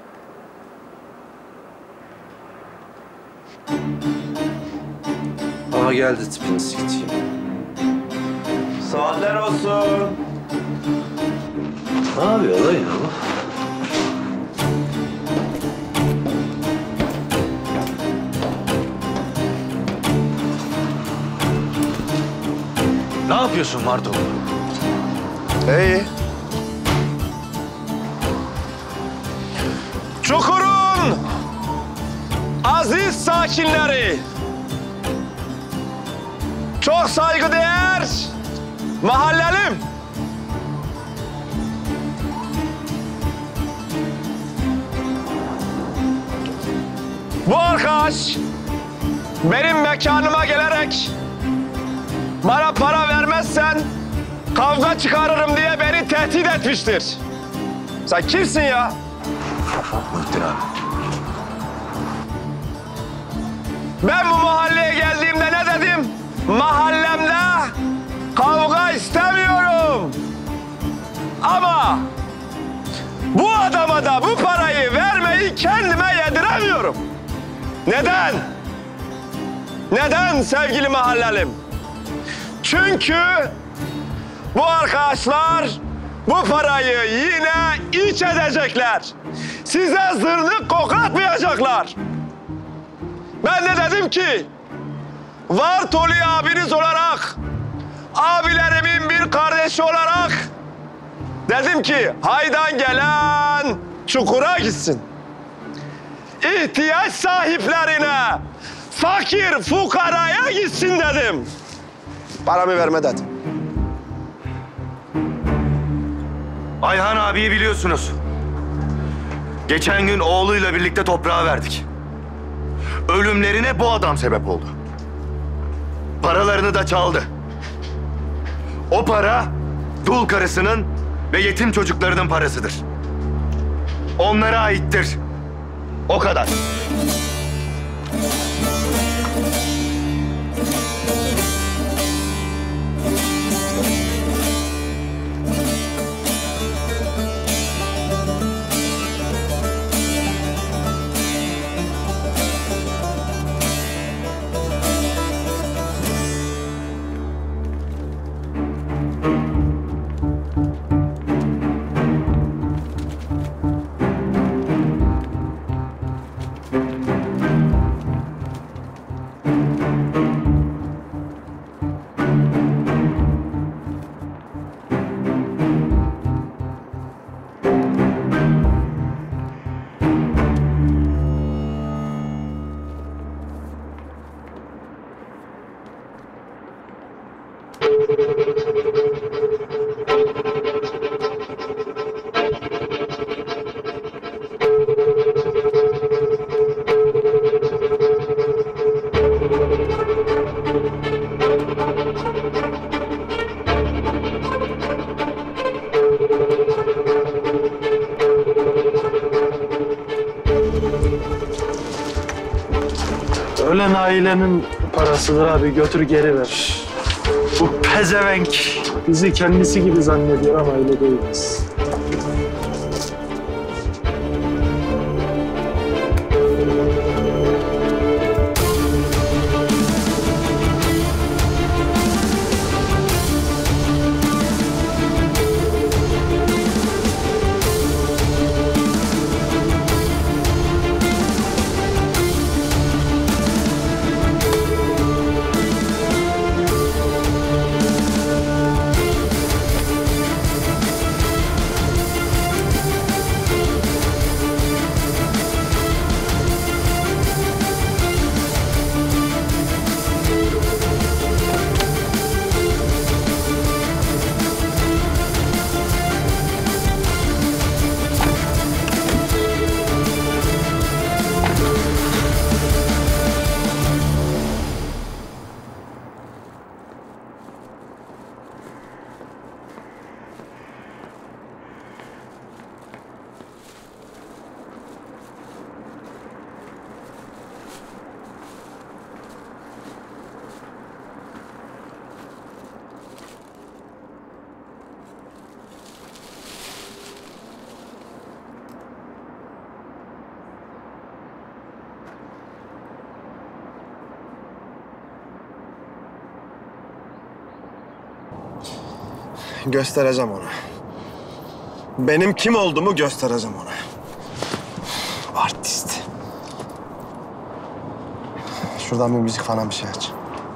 Aha geldi tipini siktiğim.
Saatler olsun.
Ne yapıyor lan ya?
Ne yapıyorsun Marto?
İyi. Çukur'un aziz sakinleri, çok saygıdeğer mahallelim, bu arkadaş benim mekanıma gelerek bana para vermezsen kavga çıkarırım diye beni tehdit etmiştir. Sen kimsin ya?
Muhittin abi.
Ben bu mahalleye geldiğimde ne dedim? Mahallemde kavga istemiyorum. Ama bu adama da bu parayı vermeyi kendime yediremiyorum. Neden? Neden sevgili mahallelim? Çünkü bu arkadaşlar bu parayı yine iç edecekler. Size zırnık koklatmayacaklar. Ben de dedim ki, Vartolu abiniz olarak, abilerimin bir kardeşi olarak dedim ki, haydan gelen çukura gitsin. İhtiyaç sahiplerine, fakir fukaraya gitsin dedim. Paramı verme dedim.
Ayhan abiyi biliyorsunuz. Geçen gün oğluyla birlikte toprağa verdik. Ölümlerine bu adam sebep oldu. Paralarını da çaldı. O para dul karısının ve yetim çocuklarının parasıdır. Onlara aittir. O kadar.
Ölen ailenin parasıdır abi. Götür geri ver. Bu pezevenk bizi kendisi gibi zannediyor ama öyle değiliz.
Göstereceğim ona. Benim kim olduğumu göstereceğim ona. Artist. Şuradan bir müzik falan bir şey aç.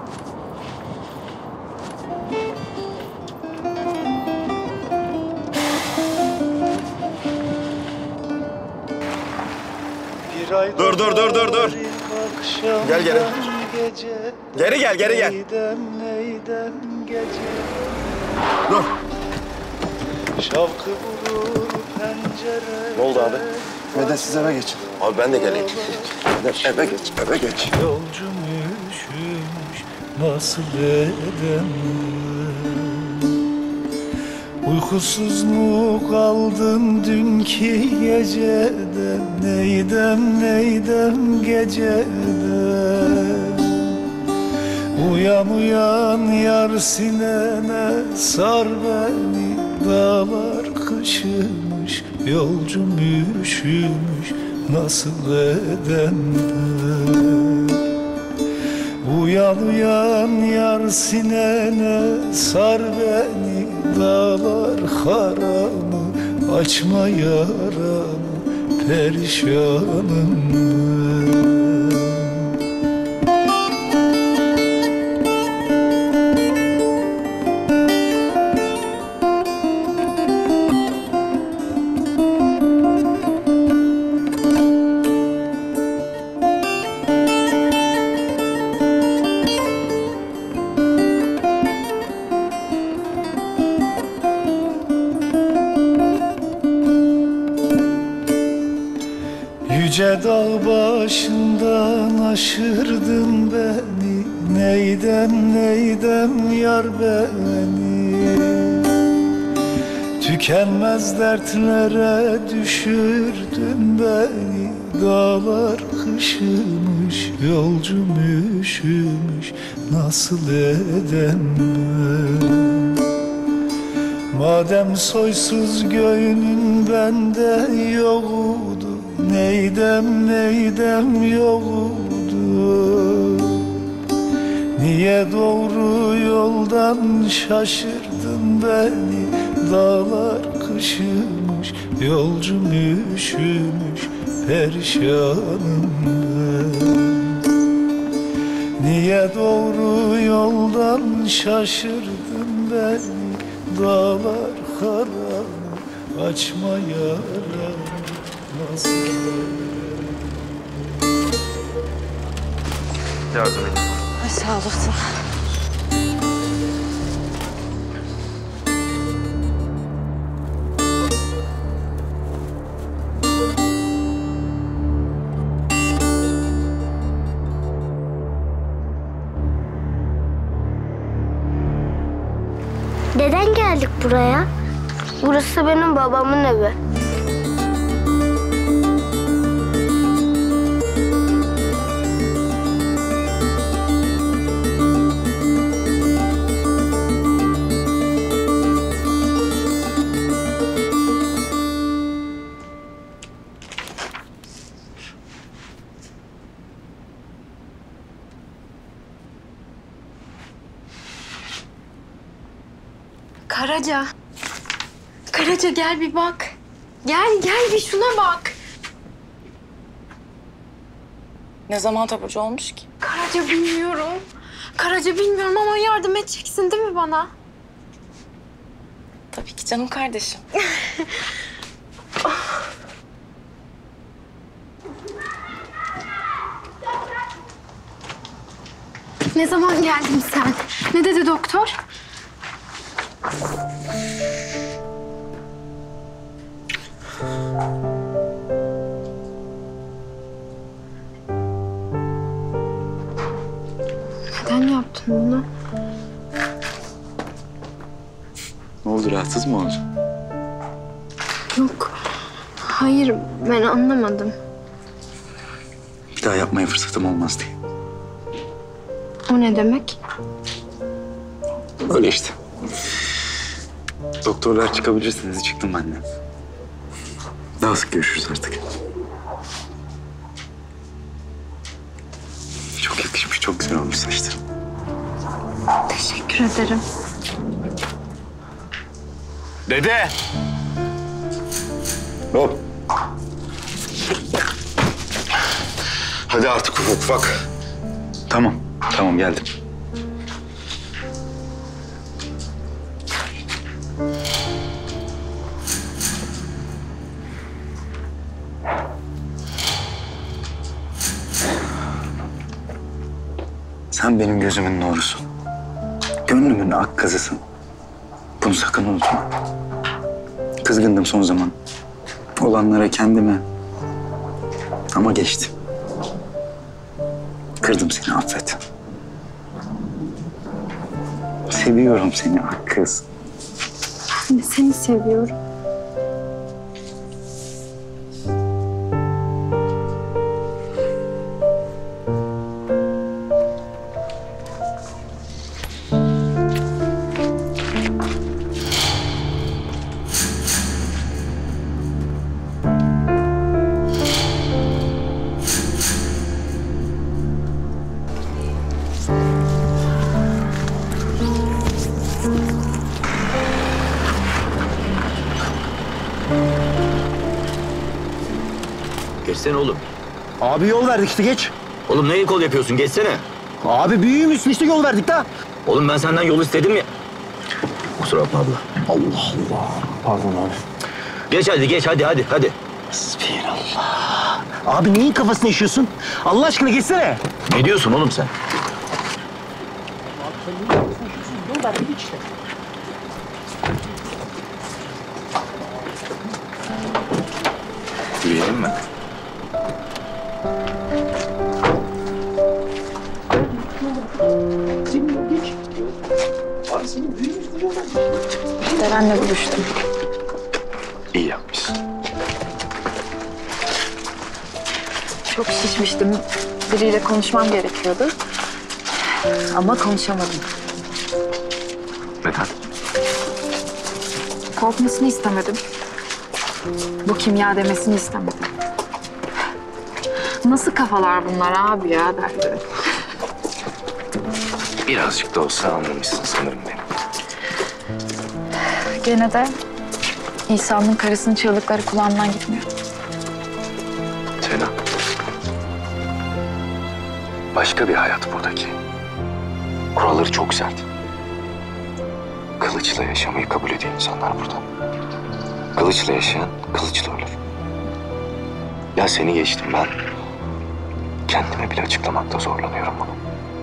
Dur. Gel geri. Geri gel. Dur. Ne oldu abi? Neden siz eve geçin? Abi ben de geleyim. Eve geç.
Yolcumuşmuş nasıl edem? Uykusuz mu kaldın dünkü gecede? Neydem gecede? Uyan yar sinene sar beni. Dağlar kışımış, yolcum üşümüş nasıl edem? Uyan yar sinene sar beni. Dağlar haramı açma yaramı perişanım. Yüce dağ başından aşırdın beni. Neydem yar beni. Tükenmez dertlere düşürdün beni. Dağlar kışımış, yolcum üşümüş nasıl edem? Madem soysuz göğünün bende yoktu, neydem yoktu? Niye doğru yoldan şaşırdın beni? Dağlar kışımış, yolcum üşümüş perişanım ben. Niye doğru yoldan şaşırdın beni? Dağlar karanı açma yaram nasıl?
Yardım edin.
Ay sağ olasın.
Neden geldik buraya? Burası benim babamın evi.
Karaca. Karaca gel bir bak. Gel bir şuna bak.
Ne zaman taburcu olmuş ki?
Karaca bilmiyorum. Karaca bilmiyorum ama yardım edeceksin değil mi bana?
Tabii ki canım kardeşim.
Ne zaman geldin sen? Ne dedi doktor? Neden yaptın bunu?
Ne oldu, rahatsız mı oldun?
Yok. Hayır, ben anlamadım.
Bir daha yapmaya fırsatım olmaz diye.
O ne demek?
Öyle işte. Doktorlar çıkabilirsiniz, çıktım ben de. Daha sık görüşürüz artık. Çok yakışmış, çok güzel olmuş saçların.
Teşekkür ederim.
Dede! Hop. Hadi artık ufak.
Tamam geldim. Sen benim gözümün nurusun. Gönlümün ak kızısın. Bunu sakın unutma. Kızgındım son zaman. Olanlara, kendime. Ama geçti. Kırdım seni, affet. Seviyorum seni ak kız.
Ben de seni seviyorum.
Geçsene oğlum.
Abi yol verdik işte geç.
Oğlum neyi kol yapıyorsun? Geçsene.
Abi büyüğümüzsün işte yol verdik de.
Oğlum ben senden yol istedim ya. Kusura bakma abla.
Allah Allah. Pardon abi.
Geç hadi.
Bismillah. Abi neyin kafasını yaşıyorsun? Allah aşkına geçsene.
Ne diyorsun oğlum sen?
Yol verdik işte.
Yürüyelim mi?
Deren'le buluştum.
İyi yapmışsın.
Çok şişmiştim. Biriyle konuşmam gerekiyordu. Ama konuşamadım.
Neden?
Korkmasını istemedim. Bu kimya demesini istemedim. Nasıl kafalar bunlar abi ya derdi.
Birazcık da olsa anlamışsın sanırım beni.
Gene de İsa'nın karısının çığlıkları kulağımdan gitmiyor.
Sena. Başka bir hayat buradaki. Kuralları çok sert. Kılıçla yaşamayı kabul ediyor insanlar burada. Kılıçla yaşayan kılıçla ölür. Ya seni geçtim ben. Kendime bile açıklamakta zorlanıyorum bunu.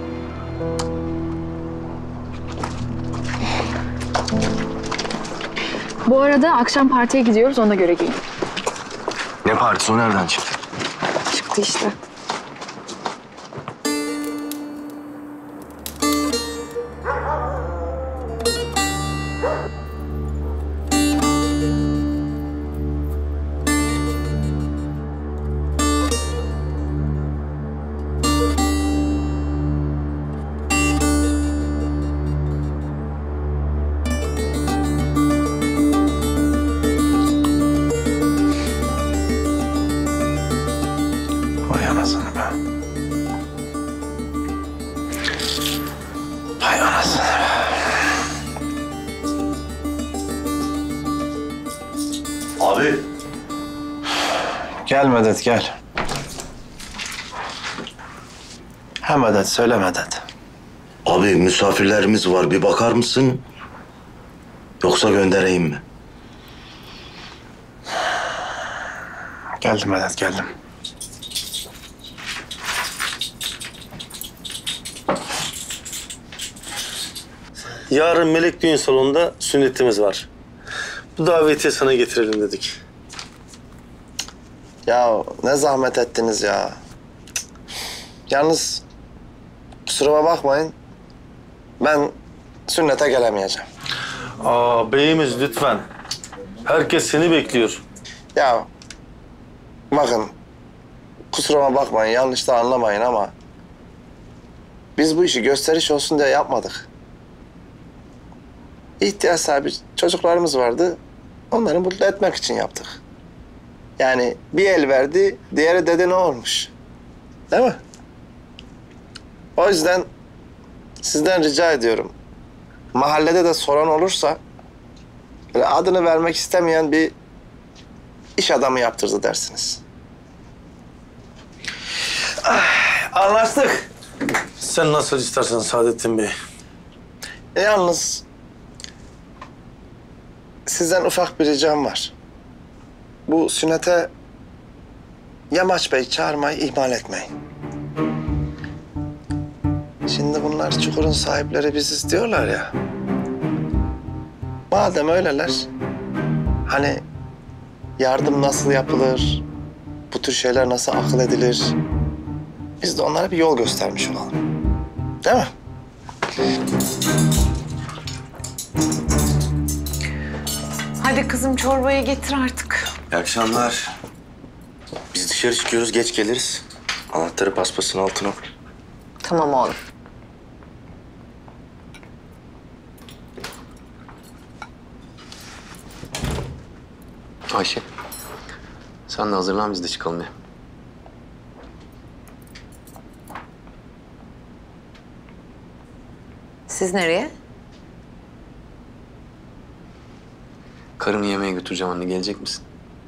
Bu arada akşam partiye gidiyoruz, ona göre giyin.
Ne partisi, o nereden çıktı?
Çıktı işte.
Vay anasını.
Gel Medet gel. Ha Medet söyle Medet.
Abi misafirlerimiz var, bir bakar mısın? Yoksa göndereyim mi?
Geldim Medet geldim.
Yarın Melek Düğün Salonu'nda sünnetimiz var. Bu davetiye sana getirelim dedik.
Ya ne zahmet ettiniz ya. Yalnız kusuruma bakmayın. Ben sünnete gelemeyeceğim.
Beyimiz lütfen. Herkes seni bekliyor.
Ya bakın kusuruma bakmayın, yanlış da anlamayın ama biz bu işi gösteriş olsun diye yapmadık. İhtiyaç sahibi çocuklarımız vardı. Onları mutlu etmek için yaptık. Yani bir el verdi, diğeri dedi ne olmuş. Değil mi? O yüzden sizden rica ediyorum. Mahallede de soran olursa böyle adını vermek istemeyen bir iş adamı yaptırdı dersiniz.
Anlaştık. Sen nasıl istersen Saadettin Bey.
Yalnız sizden ufak bir ricam var. Bu sünnete Yamaç Bey çağırmayı ihmal etmeyin. Şimdi bunlar çukurun sahipleri biziz diyorlar ya. Madem öyleler, hani yardım nasıl yapılır, bu tür şeyler nasıl akıl edilir, biz de onlara bir yol göstermiş olalım. Değil mi?
Hadi kızım çorbayı getir artık.
İyi akşamlar. Biz dışarı çıkıyoruz, geç geliriz. Anahtarı paspasın altına koy.
Tamam oğlum.
Ayşe, sen de hazırlan, biz de çıkalım ya.
Siz nereye?
Karımı yemeğe götüreceğim anne, gelecek misin?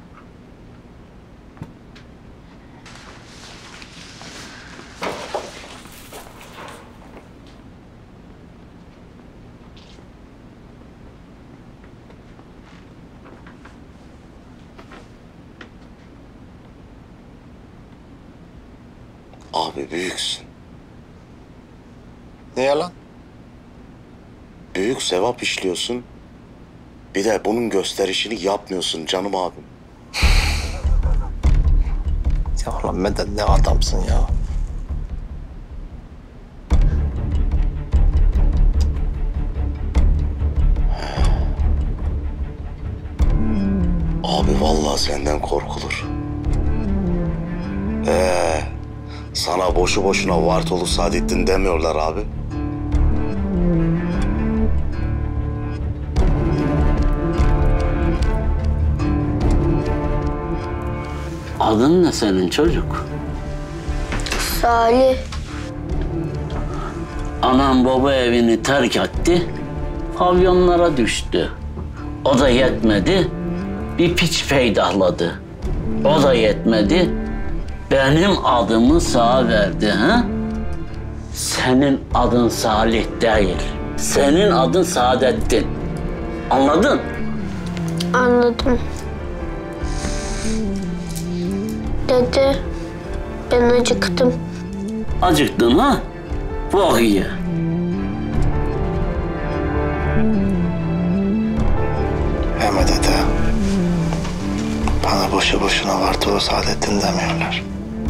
Abi büyüksün.
Ne yalan?
Büyük sevap işliyorsun. Bir de bunun gösterişini yapmıyorsun canım abim.
Ya ulan Medet ne adamsın ya.
Abi vallahi senden korkulur. Sana boşu boşuna Vartolu Saadettin demiyorlar abi.
Adın ne senin çocuk?
Salih.
Anam baba evini terk etti, pavyonlara düştü. O da yetmedi, bir piç peydahladı. O da yetmedi, benim adımı sağa verdi ha? Senin adın Salih değil, senin adın Saadettin. Anladın?
Anladım. Dede, ben acıktım.
Acıktın ha? Bak iyi.
Medet ha. Bana boşu boşuna Vartolu Saadettin demiyorlar.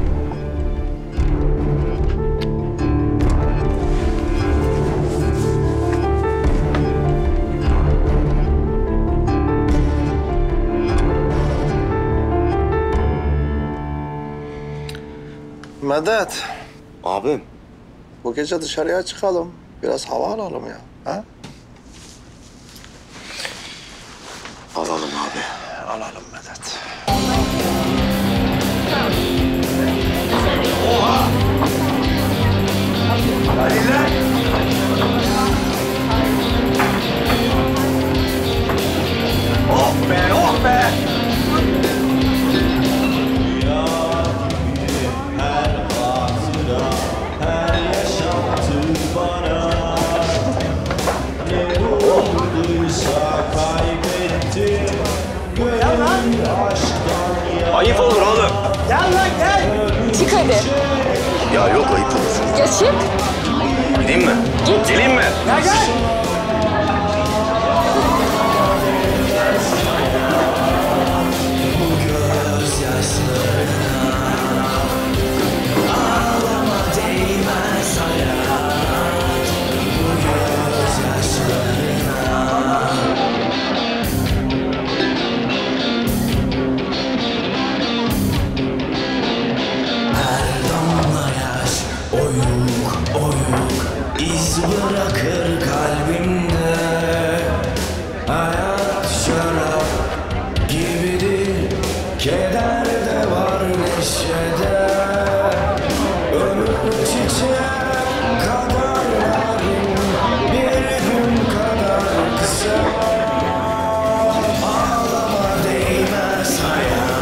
Medet.
Abim.
Bu gece dışarıya çıkalım. Biraz hava alalım ya. Ha?
Alalım abi.
Alalım Medet.
Oh be, oh be! Çok ayıp olur.
Ya çık.
Gideyim mi?
Git.
Geleyim mi?
Gel gel.
İz bırakır kalbimde. Hayat şarap gibidir, keder de var neşede. Ömür çiçek kadar narin, bir gün kadar kısa. Ağlama değmez hayat.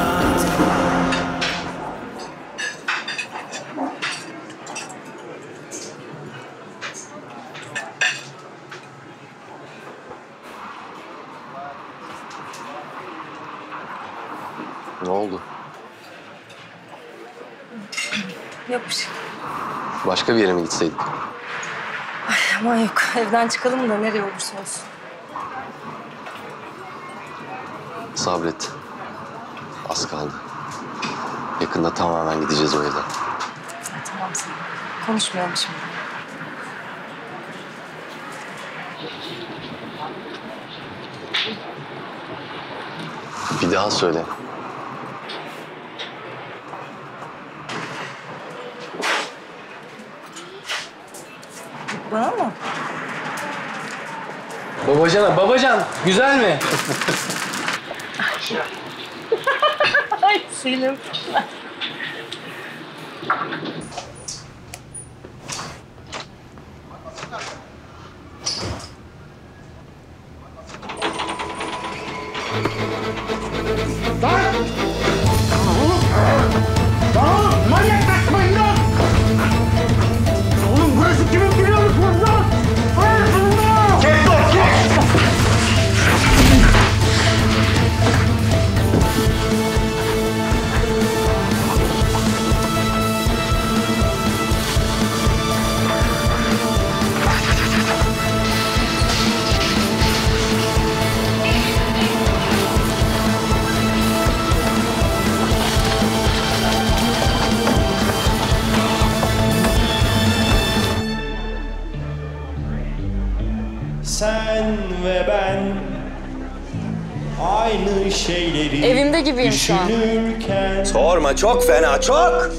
Ne oldu?
Yok bir şey.
Başka bir yere mi gitseydik?
Aman yok. Evden çıkalım da nereye olursa olsun.
Sabret. Az kaldı. Yakında tamamen gideceğiz o evden.
Ay, tamam sen. Konuşmayalım şimdi.
Bir daha söyle.
Bana mı?
Babacan, güzel mi?
Ay Selim.
Sen ve ben aynı şeyleri
Evimde gibiyim şu an.
düşünürken
Sorma, çok fena, çok.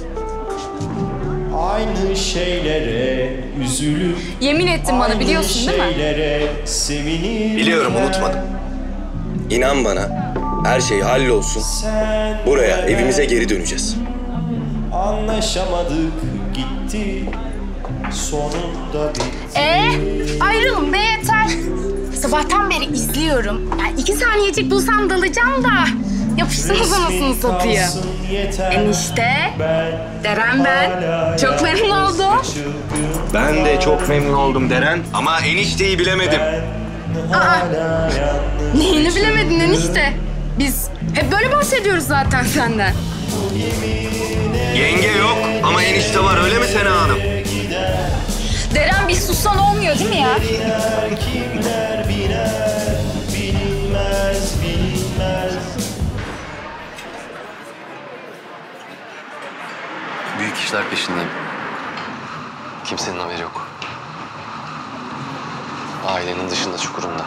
aynı şeylere üzülüp
Yemin ettin bana, biliyorsun değil mi?
şeylere sevinirken
Biliyorum, unutmadım. İnan bana, her şey hallolsun. Buraya, evimize geri döneceğiz.
Anlaşamadık gitti sonunda bitti.
Ayrılın be yeter. Sabahtan beri izliyorum. Yani 2 saniyecik bulsam dalacağım da. Yapışsanız anasını satayım. Enişte, Deren ben. Çok memnun oldum.
Ben de çok memnun oldum Deren. Ama enişteyi bilemedim.
Aa, neyini bilemedin enişte? Biz hep böyle bahsediyoruz zaten senden.
Yenge yok ama enişte var, öyle mi Sena Hanım?
Deren bir sussan olmuyor değil mi ya?
Kimler biner bilinmez bilinmez.
Büyük işler peşindeyim. Kimsenin haberi yok. Ailenin dışında, çukurunda.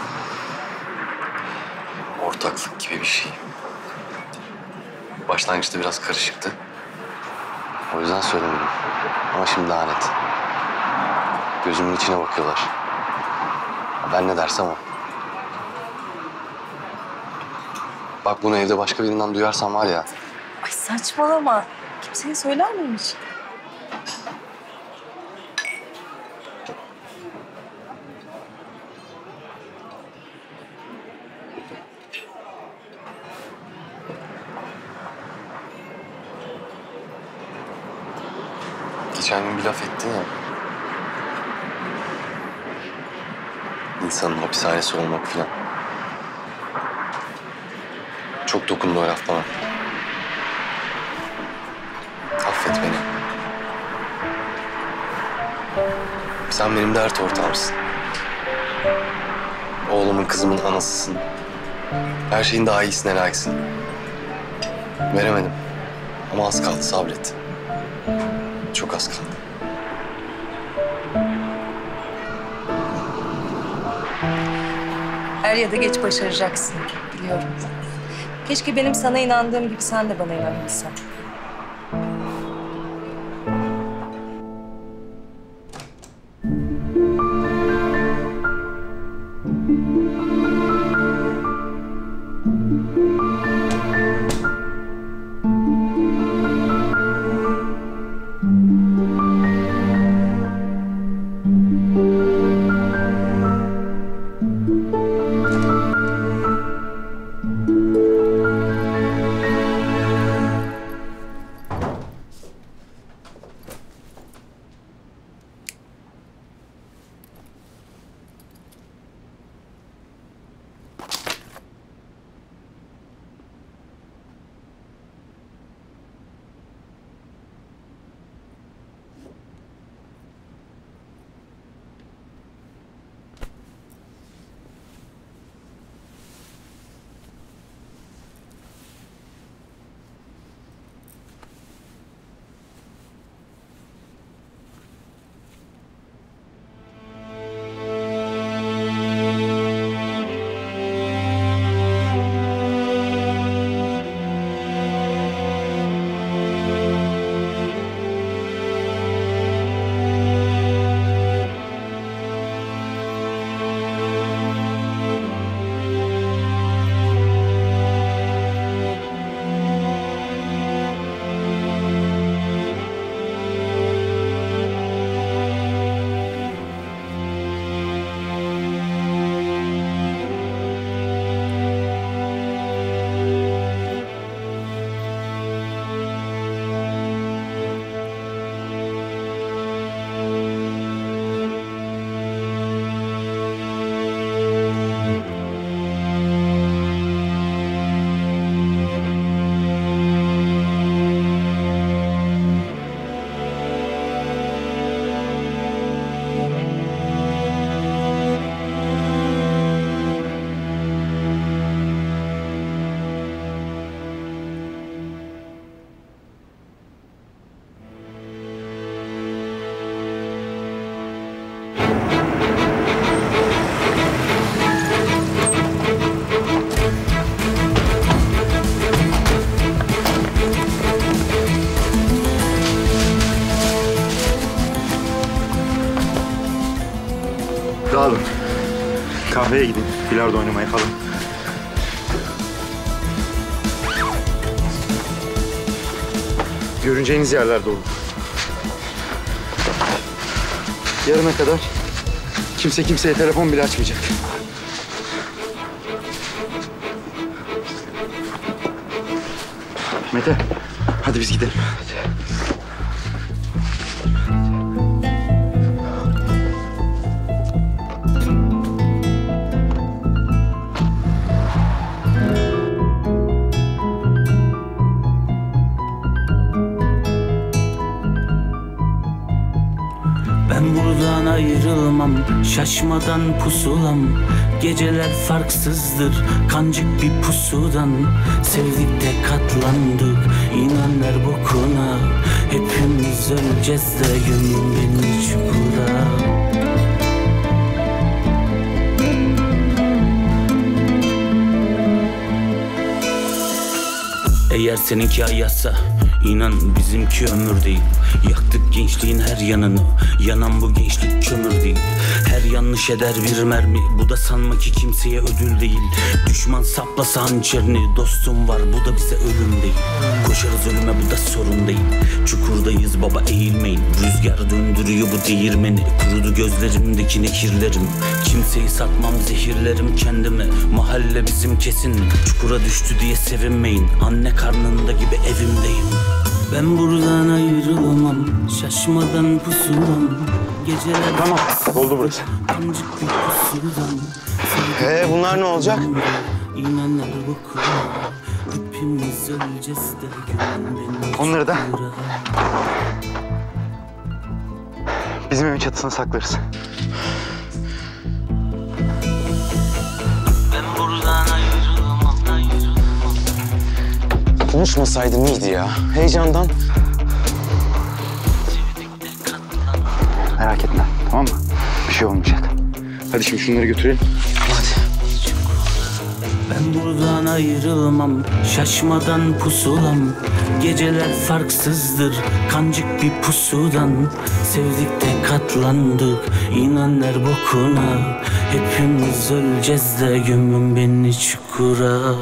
Ortaklık gibi bir şey. Başlangıçta biraz karışıktı. O yüzden söylemedim. Ama şimdi daha net. Gözümün içine bakıyorlar. Ben ne dersem o. Bak bunu evde başka birinden duyarsam var ya.
Ay saçmalama. Kimseye söyler miymiş?
Geçen gün bir laf ettin ya. İnsanın hapishanesi olmak filan. Çok dokundu o laf bana. Affet beni.
Sen benim dert ortağımsın. Oğlumun, kızımın anasısın. Her şeyin daha iyisine layıksın. Veremedim. Ama az kaldı, sabret. Çok az kaldı.
Er ya da geç başaracaksın, biliyorum. Keşke benim sana inandığım gibi sen de bana inanabilsen.
Dağılın. Kahveye gidin. Bilardo oynamaya falan. Görüneceğiniz yerlerde olun. Yarına kadar kimse kimseye telefon bile açmayacak. Mete, hadi biz gidelim.
Ben buradan ayrılmam, şaşmadan pusulam. Geceler farksızdır, kancık bir pusudan. Sevdik de katlandık, inan ver bokuna. Hepimiz öleceğiz de gömün beni çukura. Eğer seninki ayazsa inan bizimki ömür değil. Yaktık gençliğin her yanını, yanan bu gençlik kömür değil. Her yanlış eder bir mermi, bu da sanma ki kimseye ödül değil. Düşman saplasa hançerini, dostum var bu da bize ölüm değil. Koşarız ölüme bu da sorun değil. Çukurdayız baba eğilmeyin, rüzgar döndürüyor bu değirmeni. Kurudu gözlerimdeki nehirlerim, kimseyi satmam zehirlerim kendime. Mahalle bizim kesin, çukura düştü diye sevinmeyin. Anne karnında gibi evimdeyim. Ben buradan ayrılamam, şaşmadan pusulam. Geceler
tamam, oldu burası. Bunlar ne olacak?
Onları da Bizim evin çatısına saklarız.
Konuşmasaydım iyiydi ya. Heyecandan.
Merak etme, tamam mı? Bir şey olmayacak. Hadi şimdi şunları götürelim.
Ben buradan ayrılmam, şaşmadan pusulam. Geceler farksızdır, kancık bir pusudan. Sevdik de katlandık, inan der bokuna. Hepimiz öleceğiz de gömün beni çukura.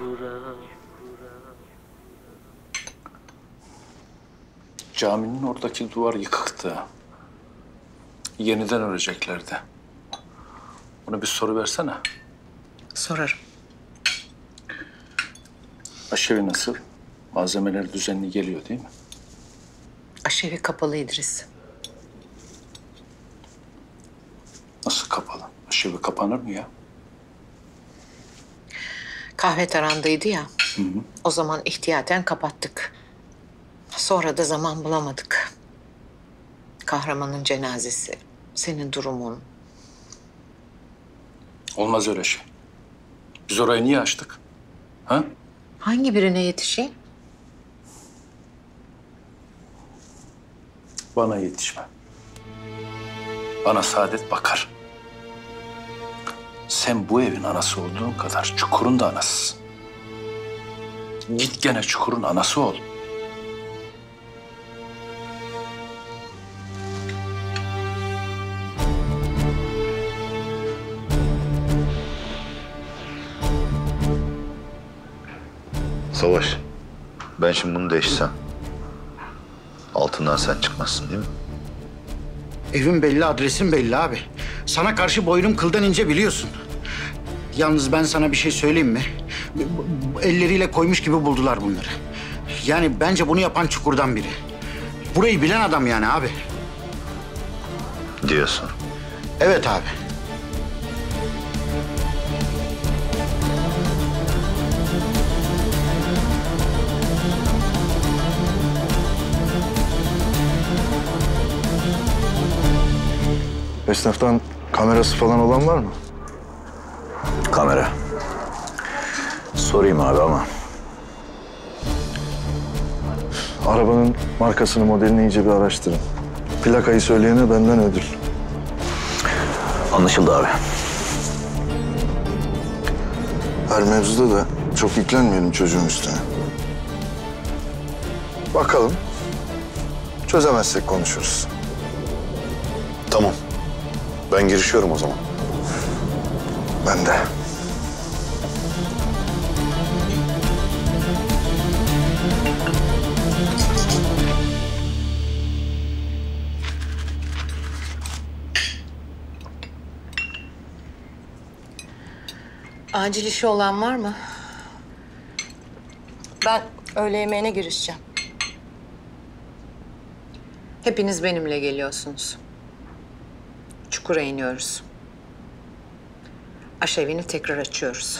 Caminin oradaki duvar yıkıktı. Yeniden öreceklerdi. Bunu bir soru versene.
Sorarım.
Aşevi nasıl? Malzemeler düzenli geliyor değil mi?
Aşevi kapalı İdris.
Nasıl kapalı? Aşevi kapanır mı ya?
Kahve tarandaydı ya. O zaman ihtiyaten kapattık. Sonra da zaman bulamadık. Kahramanın cenazesi, senin durumun.
Olmaz öyle şey. Biz orayı niye açtık? Ha?
Hangi birine yetişeyim?
Bana yetişme. Bana Saadet bakar. Sen bu evin anası olduğun kadar Çukur'un da anasısın. Git gene Çukur'un anası ol.
Savaş, ben şimdi bunu değişsem altından sen çıkmazsın değil mi?
Evin belli, adresin belli abi. Sana karşı boynum kıldan ince biliyorsun. Yalnız ben sana bir şey söyleyeyim mi? Elleriyle koymuş gibi buldular bunları. Yani bence bunu yapan Çukur'dan biri. Burayı bilen adam yani abi.
Diyorsun.
Evet abi.
Esnaftan kamerası falan olan var mı? Kamera. Sorayım abi ama. Arabanın markasını, modelini iyice bir araştırın. Plakayı söyleyene benden ödül. Anlaşıldı abi. Her mevzuda da çok yüklenmeyelim çocuğun üstüne. Bakalım. Çözemezsek konuşuruz. Tamam. Ben girişiyorum o zaman. Ben de.
Acil işi olan var mı?
Ben öğle yemeğine girişeceğim.
Hepiniz benimle geliyorsunuz. Çukura iniyoruz. Aşevini tekrar açıyoruz.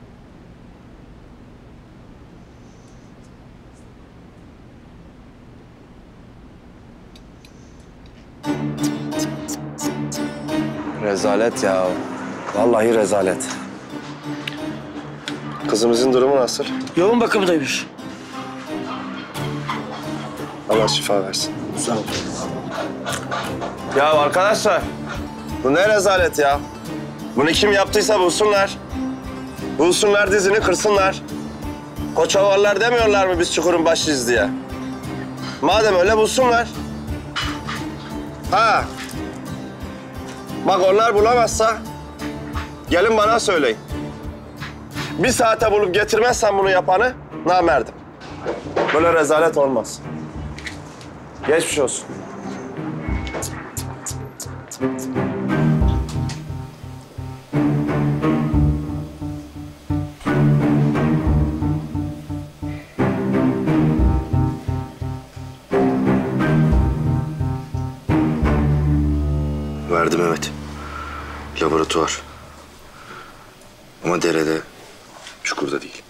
Rezalet ya. Vallahi rezalet. Kızımızın durumu nasıl?
Yoğun bakımdaymış.
Allah şifa versin. Sağ ol. Ya arkadaşlar, bu ne rezalet ya? Bunu kim yaptıysa bulsunlar. Bulsunlar, dizini kırsınlar. Koçovallar demiyorlar mı biz Çukur'un başıyız diye? Madem öyle bulsunlar. Ha. Bak onlar bulamazsa gelin bana söyleyin. Bir saate bulup getirmezsen bunu yapanı namerdim. Böyle rezalet olmaz. Geçmiş olsun.
Verdim evet. Laboratuvar. Ama derede, Çukur'da değil.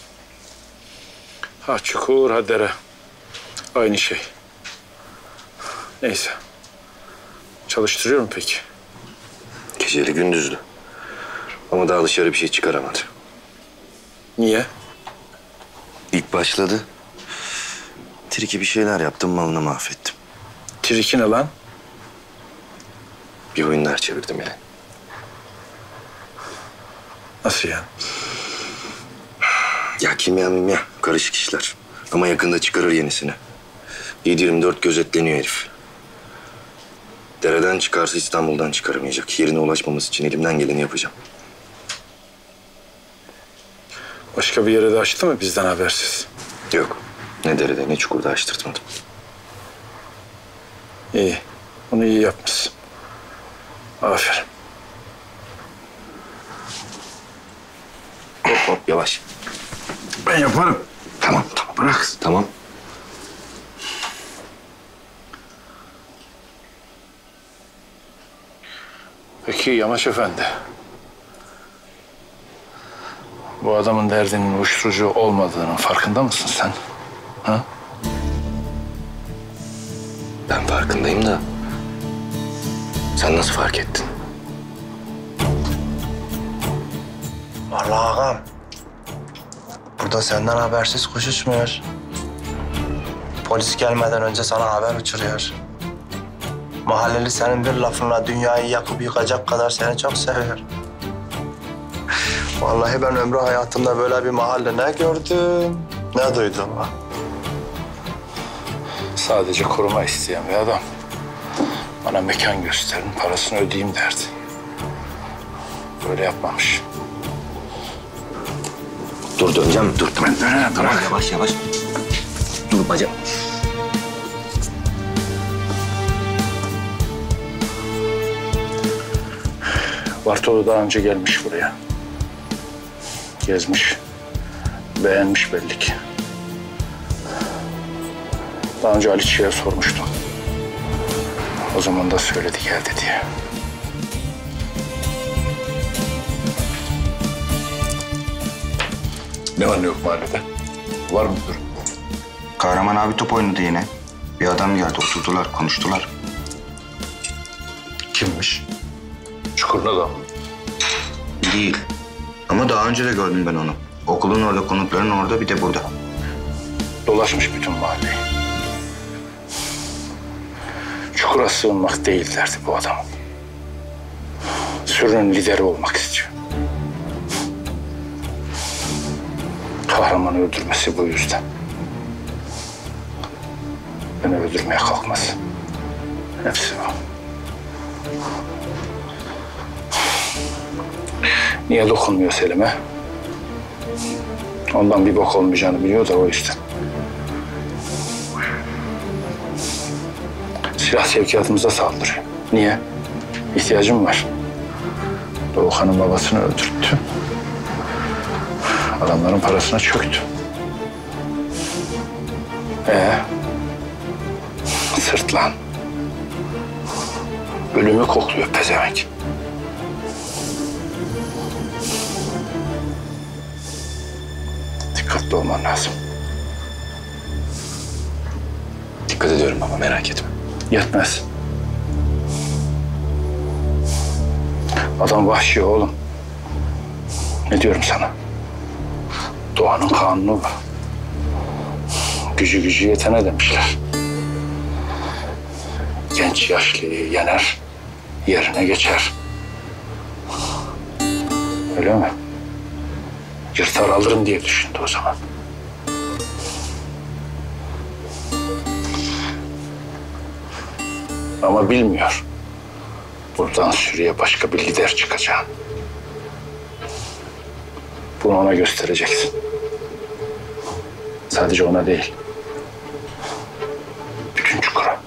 Ha Çukur, ha dere. Aynı şey. Neyse. Çalıştırıyor mu peki?
Geceli gündüzlü. Ama daha dışarı bir şey çıkaramadı.
Niye?
İlk başladı. Triki bir şeyler yaptım, malını mahvettim.
Triki ne lan?
Bir oyunlar çevirdim yani.
Nasıl yani?
Ya kimya, karışık işler. Ama yakında çıkarır yenisini. 7/24 gözetleniyor herif. Dereden çıkarsa İstanbul'dan çıkaramayacak. Yerine ulaşmaması için elimden geleni yapacağım.
Başka bir yere de açtı mı bizden habersiz?
Yok. Ne derede ne çukurda açtırtmadım.
İyi. Onu iyi yapmışsın. Aferin.
Hop hop yavaş.
Ben yaparım.
Tamam.
Bırak.
Tamam.
Peki Yamaç Efendi. Bu adamın derdinin uyuşturucu olmadığının farkında mısın sen? Ha?
Ben farkındayım da sen nasıl fark ettin?
Vallahi ağam. Burada senden habersiz kuş uçmuyor. Polis gelmeden önce sana haber uçuruyor. Mahalleli senin bir lafınla dünyayı yakıp yıkacak kadar seni çok seviyor. Vallahi ben ömrü hayatımda böyle bir mahalle ne gördüm, ne duydum.
Sadece koruma isteyen bir adam. Bana mekan gösterin, parasını ödeyeyim derdi. Böyle yapmamış.
Dur döneceğim, dur.
Ben dönemem,
Tamam,
bırak.
yavaş yavaş. Dur bacım.
Bartolo daha önce gelmiş buraya. Gezmiş. Beğenmiş belli ki. Daha önce Aliçi'ye sormuştum. O zaman da söyledi geldi diye. Ne var ne yok mahallede? Var mı durum?
Kahraman abi top oynadı yine. Bir adam geldi, oturdular, konuştular.
Kimmiş? Çukurun adam mı?
Değil. Ama daha önce de gördüm ben onu. Okulun orada, konutların orada, bir de burada.
Dolaşmış bütün mahalleyi. Çukura sığınmak değil derdi bu adamın. Sürünün lideri olmak istiyor. Kahramanı öldürmesi bu yüzden. Beni öldürmeye kalkmaz. Hepsi bu. Niye dokunmuyor Selim'e? Ondan bir bok olmayacağını biliyor da o yüzden. Silah sevkiyatımıza saldırıyor. Niye? İhtiyacım var. Doğukan'ın babasını öldürttü. Adamların parasına çöktü. Sırtlan. Ölümü kokluyor pezevenk. Dikkatli olman lazım.
Dikkat ediyorum baba, merak etme.
Yetmez. Adam vahşi oğlum. Ne diyorum sana? Doğanın kanunu bu. Gücü gücü yetene demişler. Genç yaşlıyı yener, yerine geçer. Öyle mi? Yırtar alırım diye düşündü o zaman. Ama bilmiyor. Buradan sürüye başka bir lider çıkacağını. Bunu ona göstereceksin. Sadece ona değil. Bütün çukura.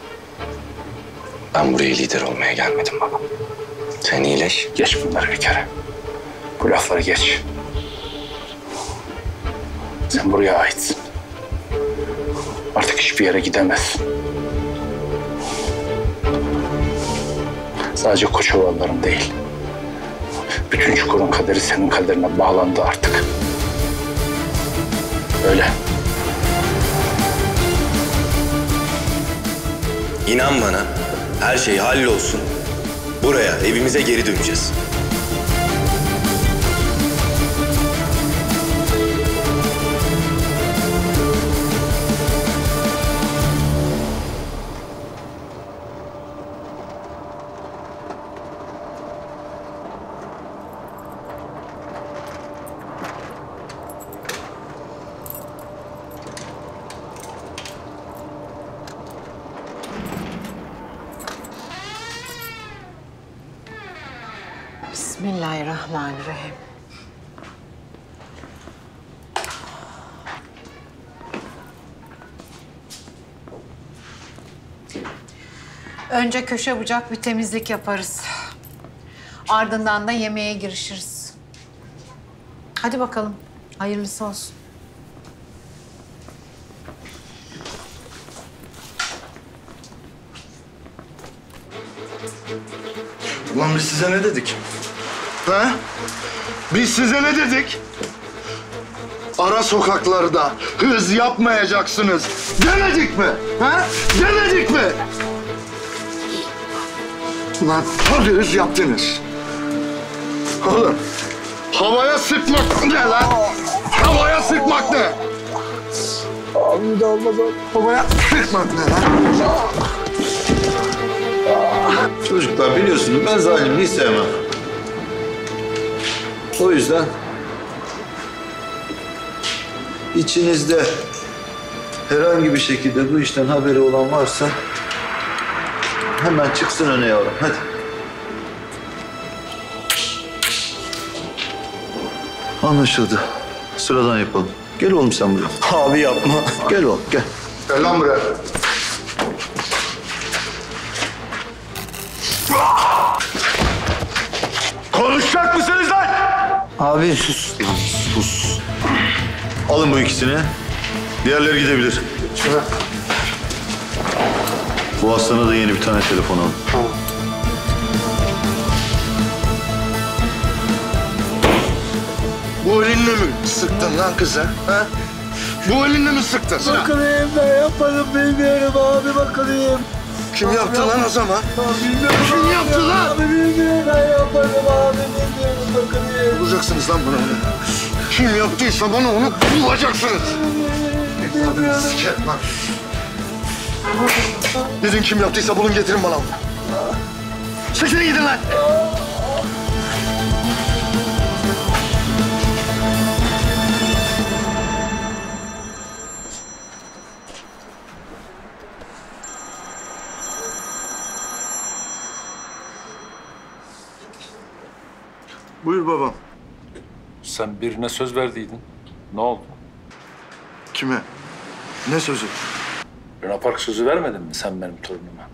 Ben buraya lider olmaya gelmedim baba. Sen iyileş.
Geç bunları bir kere. Bu lafları geç. Sen buraya aitsin. Artık hiçbir yere gidemezsin. Sadece Koçovalıların değil. Bütün çukurun kaderi senin kaderine bağlandı artık. Öyle.
İnan bana,
Her şey hallolsun. Buraya, evimize geri döneceğiz.
Bismillahirrahmanirrahim. Önce köşe bucak bir temizlik yaparız. Ardından da yemeğe girişiriz. Hadi bakalım. Hayırlısı olsun.
Ulan biz size ne dedik? Ha? Biz size ne dedik? Ara sokaklarda hız yapmayacaksınız. Demedik mi? Ha? Demedik mi? Ulan hadi hız yaptınız. Oğlum, havaya sıkmak ne lan? Havaya sıkmak ne? Abi de olmaz abi. Havaya sıkmak ne lan?
Çocuklar biliyorsunuz ben zalimliği sevmem. O yüzden içinizde herhangi bir şekilde bu işten haberi olan varsa hemen çıksın öne yavrum. Hadi. Anlaşıldı. Sıradan yapalım. Gel oğlum sen buraya.
Abi yapma.
Gel oğlum gel.
Gel lan buraya. Konuşacak mısınız lan?
Abi sus. Sus. Alın bu ikisini. Diğerleri gidebilir. Bu hastana da yeni bir tane telefon alın.
Bu elinle mi sıktın lan kıza? Ha? Bu elinle mi sıktın?
Bakayım ben yapmadım bilmiyorum abi bakayım.
Kim yaptı lan o zaman?
Bilmiyorum.
Kim yaptı lan?
Abi bilmiyorum ben yapmadım abi bilmiyorum bakayım.
Bulacaksınız lan bunu. Kim yaptıysa bana onu bulacaksınız. Sikerim lan. Dedin kim yaptıysa bulun getirin bana onu. Çekilin gidin lan. Buyur babam.
Sen birine söz verdiydin. Ne oldu?
Kime? Ne sözü?
Luna Park sözü vermedin mi sen benim torunuma?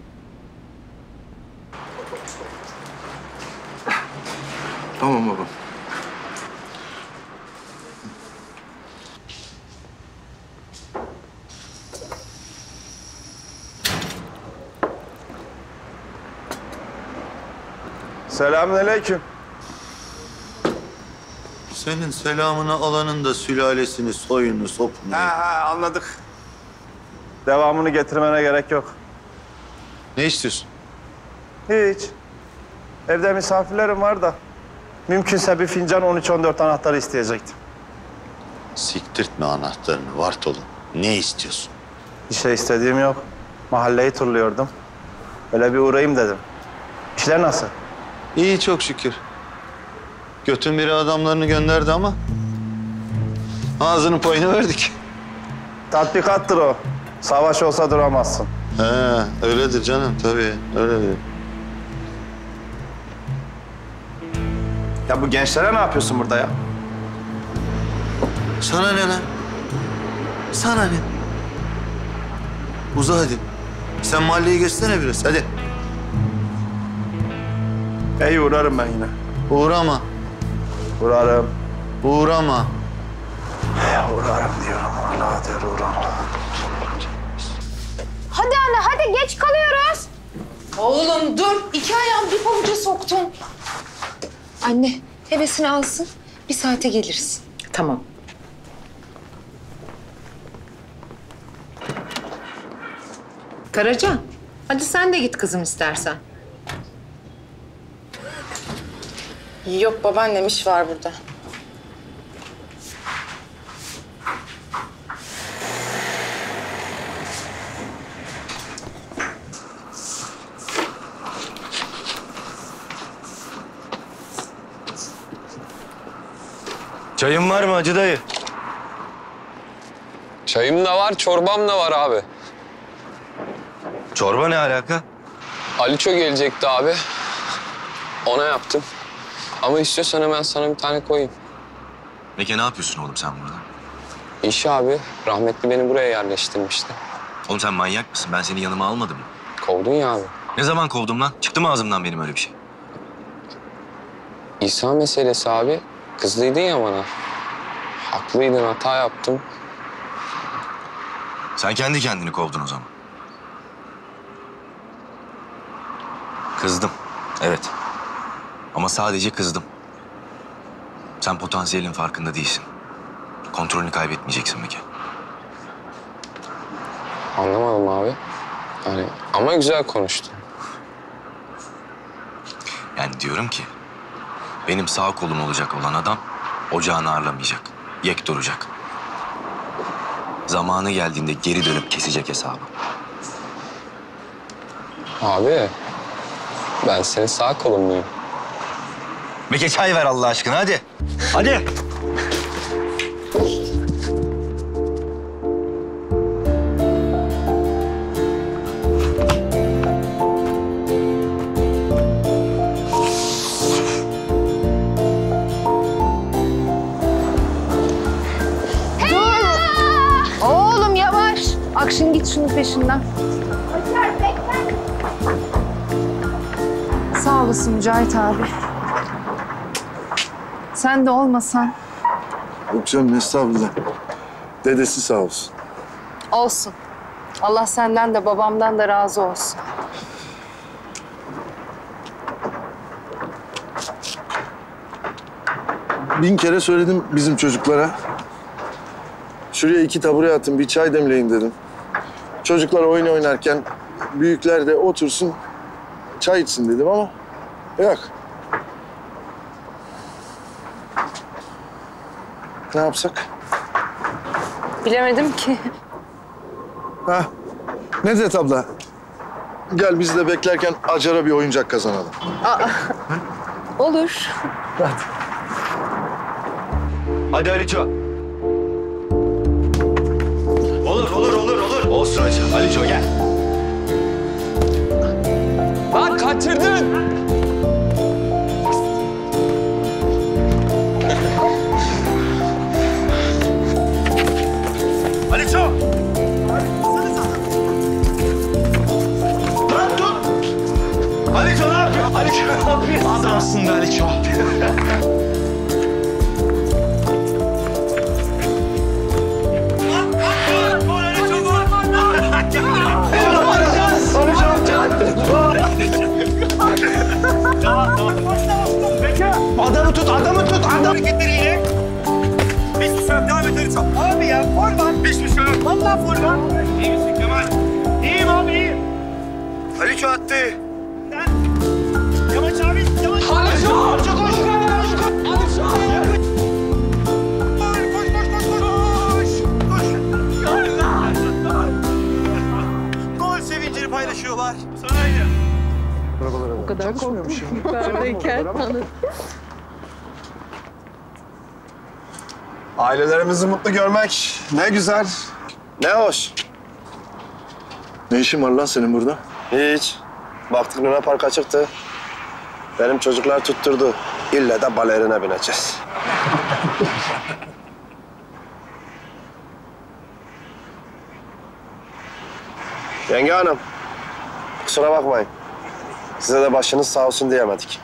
Tamam babam.
Selamünaleyküm.
Senin selamını alanın da sülalesini, soyunu, sopunu.
Anladık. Devamını getirmene gerek yok.
Ne istiyorsun?
Hiç. Evde misafirlerim var da mümkünse bir fincan 13-14 anahtarı isteyecektim.
Siktirtme anahtarını Vartolu. Ne istiyorsun?
Bir şey istediğim yok. Mahalleyi turluyordum. Öyle bir uğrayayım dedim. İşler nasıl?
İyi çok şükür. Götün biri adamlarını gönderdi ama ağzının payını verdik.
Tatbikattır o. Savaş olsa duramazsın.
He, öyledir canım tabii, öyledir.
Ya bu gençlere ne yapıyorsun burada ya?
Sana ne lan? Sana ne? Uza hadi. Sen mahalleyi geçsene biraz, hadi.
İyi uğrarım ben yine.
Uğrama.
Uğrarım.
Uğrama.
Uğrarım diyorum. Allah diyor uğrama.
Hadi anne hadi geç kalıyoruz. Oğlum dur. 2 ayağımı bir pabuca soktum. Anne hevesini alsın. 1 saate geliriz.
Tamam. Karaca, Hadi sen de git kızım istersen.
Yok babaannem, iş var burada.
Çayın var mı Hacı dayı?
Çayım da var, çorbam da var abi.
Çorba ne alaka?
Aliço gelecekti abi. Ona yaptım. Ama istiyorsan hemen sana bir tane koyayım.
Peki ne yapıyorsun oğlum sen burada?
İş abi. Rahmetli beni buraya yerleştirmişti.
Oğlum sen manyak mısın? Ben seni yanıma almadım mı?
Kovdun ya abi.
Ne zaman kovdum lan? Çıktı mı ağzımdan benim öyle bir şey?
İsa meselesi abi. Kızdıydın ya bana. Haklıydın, hata yaptım.
Sen kendi kendini kovdun o zaman. Kızdım. Evet. Ama sadece kızdım. Sen potansiyelin farkında değilsin. Kontrolünü kaybetmeyeceksin Mike.
Anlamadım abi. Yani ama güzel konuştun.
Yani diyorum ki... benim sağ kolum olacak olan adam... ocağını ağırlamayacak. Yek duracak. Zamanı geldiğinde geri dönüp kesecek hesabı.
Abi, ben senin sağ kolun muyum?
Mike çay ver Allah aşkına hadi. Hadi.
Oğlum yavaş. Akşin git şunun peşinden. Sağ olasın Mücahit abi. Sen de olmasan.
Yok canım estağfurullah. Dedesi sağ olsun.
Olsun. Allah senden de babamdan da razı olsun.
Bin kere söyledim bizim çocuklara. Şuraya 2 tabure atın, bir çay demleyin dedim. Çocuklar oyun oynarken büyükler de otursun, çay içsin dedim ama yok. Ne yapsak?
Bilemedim ki.
Ha, Nedret abla. Gel biz de beklerken acara bir oyuncak kazanalım.
Aa, olur.
Hadi.
Hadi Aliço. Olur. Olsun Hacı. Aliço gel.
Lan kaçırdın.
Aliço. Lan tut. Aliço ne yapıyor? Aliço ne yapıyor? Adamsın be Aliço.
Adamı tut, hareketleriyle. Hiçbir şey yok, devam et Aliço. Abi ya, forma. Hiçbir şey yok. Vallahi forma. İyi misin Kemal? İyiyim abi, iyiyim. Aliço attı. Yavaş abi, yavaş. Aliço! Aliço koş! Aliço! Gol sevincini paylaşıyorlar. Sanaydı.
O kadar korktum yukarıdayken.
Ailelerimizi mutlu görmek ne güzel, ne hoş.
Ne işin var lan senin burada?
Hiç. Baktık Luna Park açıktı. Benim çocuklar tutturdu. İlle de balerine bineceğiz. Yenge hanım, kusura bakmayın. Size de başınız sağ olsun diyemedik.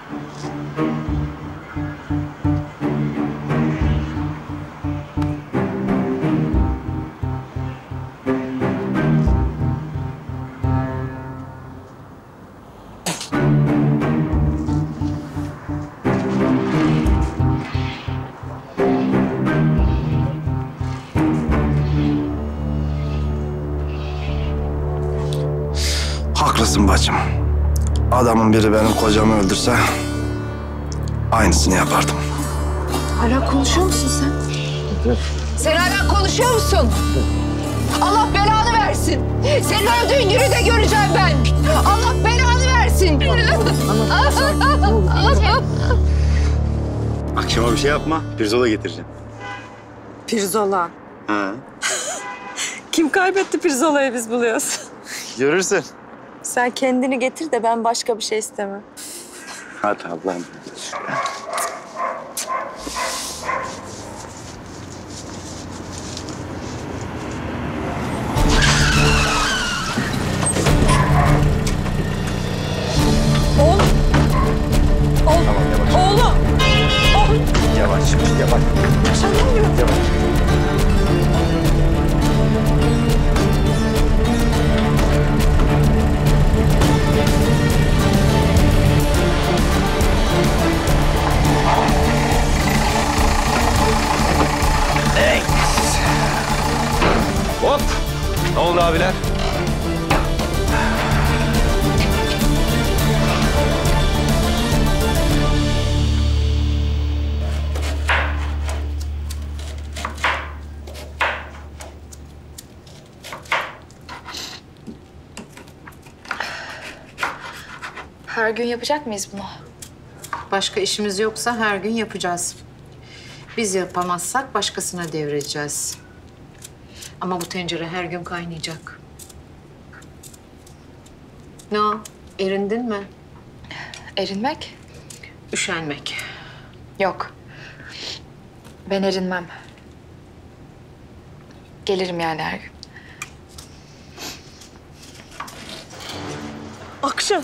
Kızım bacım, adamın biri benim kocamı öldürse aynısını yapardım.
Hala konuşuyor musun sen? Sen hala konuşuyor musun? Allah belanı versin. Senin öldüğün günü de göreceğim ben. Allah belanı versin.
Akşama bir şey yapma. Pirzola getireceğim.
Pirzola.
Ha.
Kim kaybetti pirzolayı biz buluyoruz.
Görürsün.
Sen kendini getir de ben başka bir şey istemem.
Hadi ablam.
Oğlum.
Yavaş, yavaş. Yavaş.
Hop! Ne oldu abiler?
Her gün yapacak mıyız bunu?
Başka işimiz yoksa her gün yapacağız. Biz yapamazsak başkasına devredeceğiz. Ama bu tencere her gün kaynayacak. Ne o? Erindin mi?
Erinmek?
Üşenmek.
Yok. Ben erinmem. Gelirim yani her gün.
Akşam.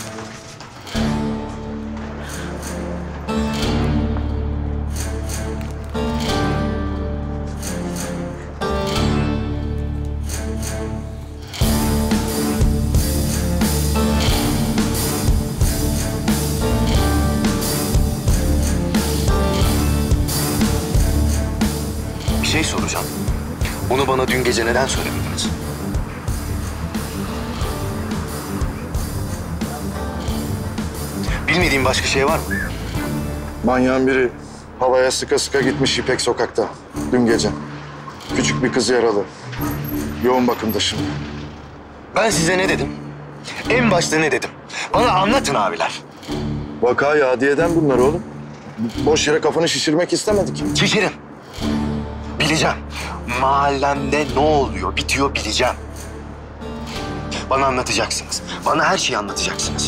Bir şey soracağım. Onu bana dün gece neden söylemediniz? Bilmediğim başka şey var mı?
Manyağın biri havaya sıka sıka gitmiş İpek sokakta dün gece. Küçük bir kız yaralı. Yoğun bakımda şimdi.
Ben size ne dedim? En başta ne dedim? Bana anlatın abiler.
Vakayı adiyeden bunlar oğlum. Boş yere kafanı şişirmek istemedik.
Şişirin. Bileceğim. Mahallemde ne oluyor, bitiyor bileceğim. Bana anlatacaksınız. Bana her şeyi anlatacaksınız.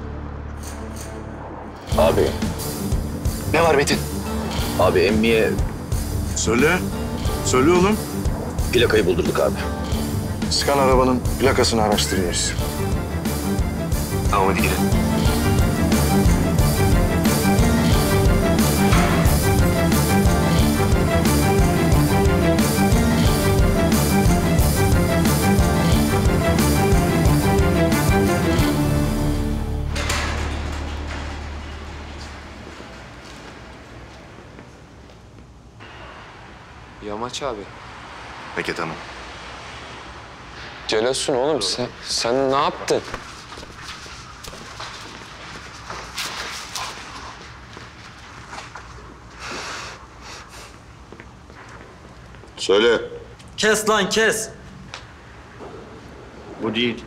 Abi.
Ne var Metin?
Abi emmiye
Söyle. Söyle oğlum.
plakayı buldurduk abi.
Sıkan arabanın plakasını araştırıyoruz.
Tamam hadi gidelim.
Yamaç abi.
Peki tamam.
Celosun oğlum sen ne yaptın?
Söyle.
Kes lan kes.
Bu değil.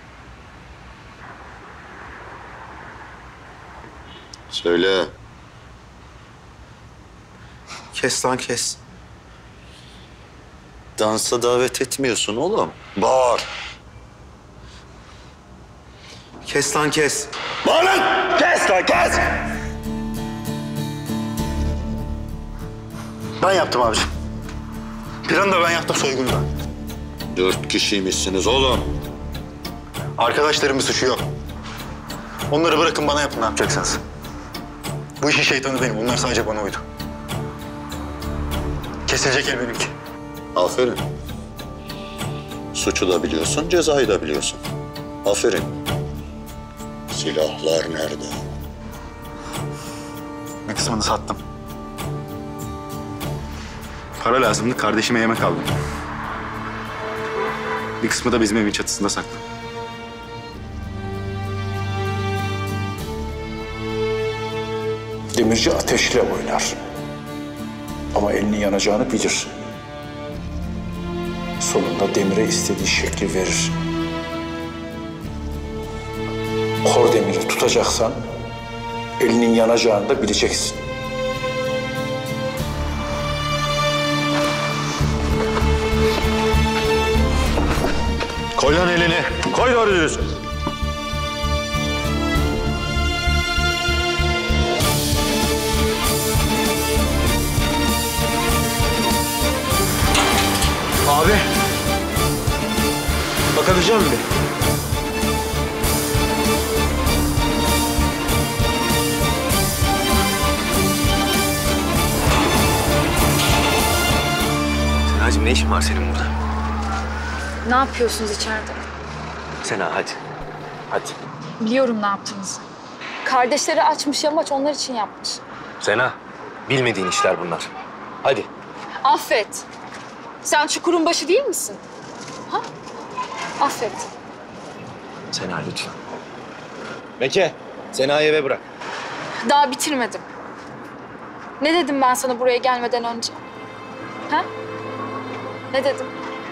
Söyle.
Kes lan kes. Dansa davet etmiyorsun oğlum.
Bağır.
Kes lan kes.
Bağır lan! Kes lan kes!
Ben yaptım abiciğim. Planı da ben yaptım, soygunu da.
4 kişiymişsiniz oğlum.
Arkadaşlarımın suçu yok. Onları bırakın, bana yapın ne yapacaksınız. Bu işin şeytanı benim. Onlar sadece bana uydu. Kesilecek el benimki.
Aferin. Suçu da biliyorsun, cezayı da biliyorsun. Aferin. Silahlar nerede?
Bir kısmını sattım. Para lazımdı, kardeşime yemek aldım. Bir kısmı da bizim evin çatısında saklı.
Demirci ateşle oynar. Ama elinin yanacağını bilir. Sonunda demire istediği şekli verir. Kor demiri tutacaksan elinin yanacağını da bileceksin.
Koy lan elini. Koy doğru düz.
Abi. Bakabilecek misin?
Senacığım ne işin var senin burada?
Ne yapıyorsunuz içeride?
Sena hadi. Hadi.
Biliyorum ne yaptığınızı. Kardeşleri açmış yamaç onlar için yapmış.
Sena, bilmediğin işler bunlar. Hadi.
Affet. Sen çukurun başı değil misin? Ha? Affet.
Sena lütfen. Meke, Sena'yı eve bırak.
Daha bitirmedim. Ne dedim ben sana buraya gelmeden önce? Ha? Ne dedim?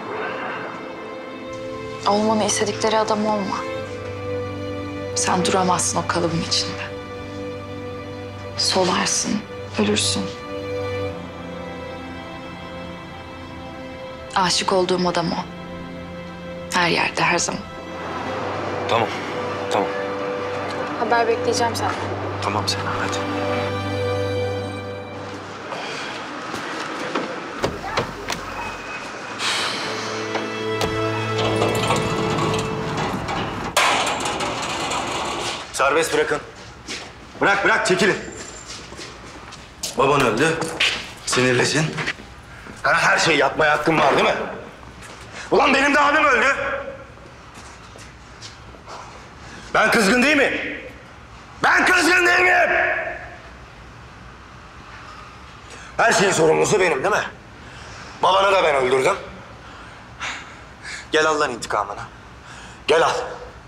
Olmanı istedikleri adam olma. Sen duramazsın o kalıbın içinde. Solarsın, ölürsün. Aşık olduğum adam o. Her yerde, her zaman.
Tamam, tamam.
Haber bekleyeceğim senden.
Tamam Sena, hadi.
Serbest bırakın. Bırak, çekilin. Baban öldü. Sinirlisin. Her şeyi yapmaya hakkın var değil mi? Ulan benim de abim öldü. Ben kızgın değil mi? Ben kızgın değil miyim? Her şeyin sorumlusu benim değil mi? Babanı da ben öldürdüm. Gel al lan intikamını. Gel al.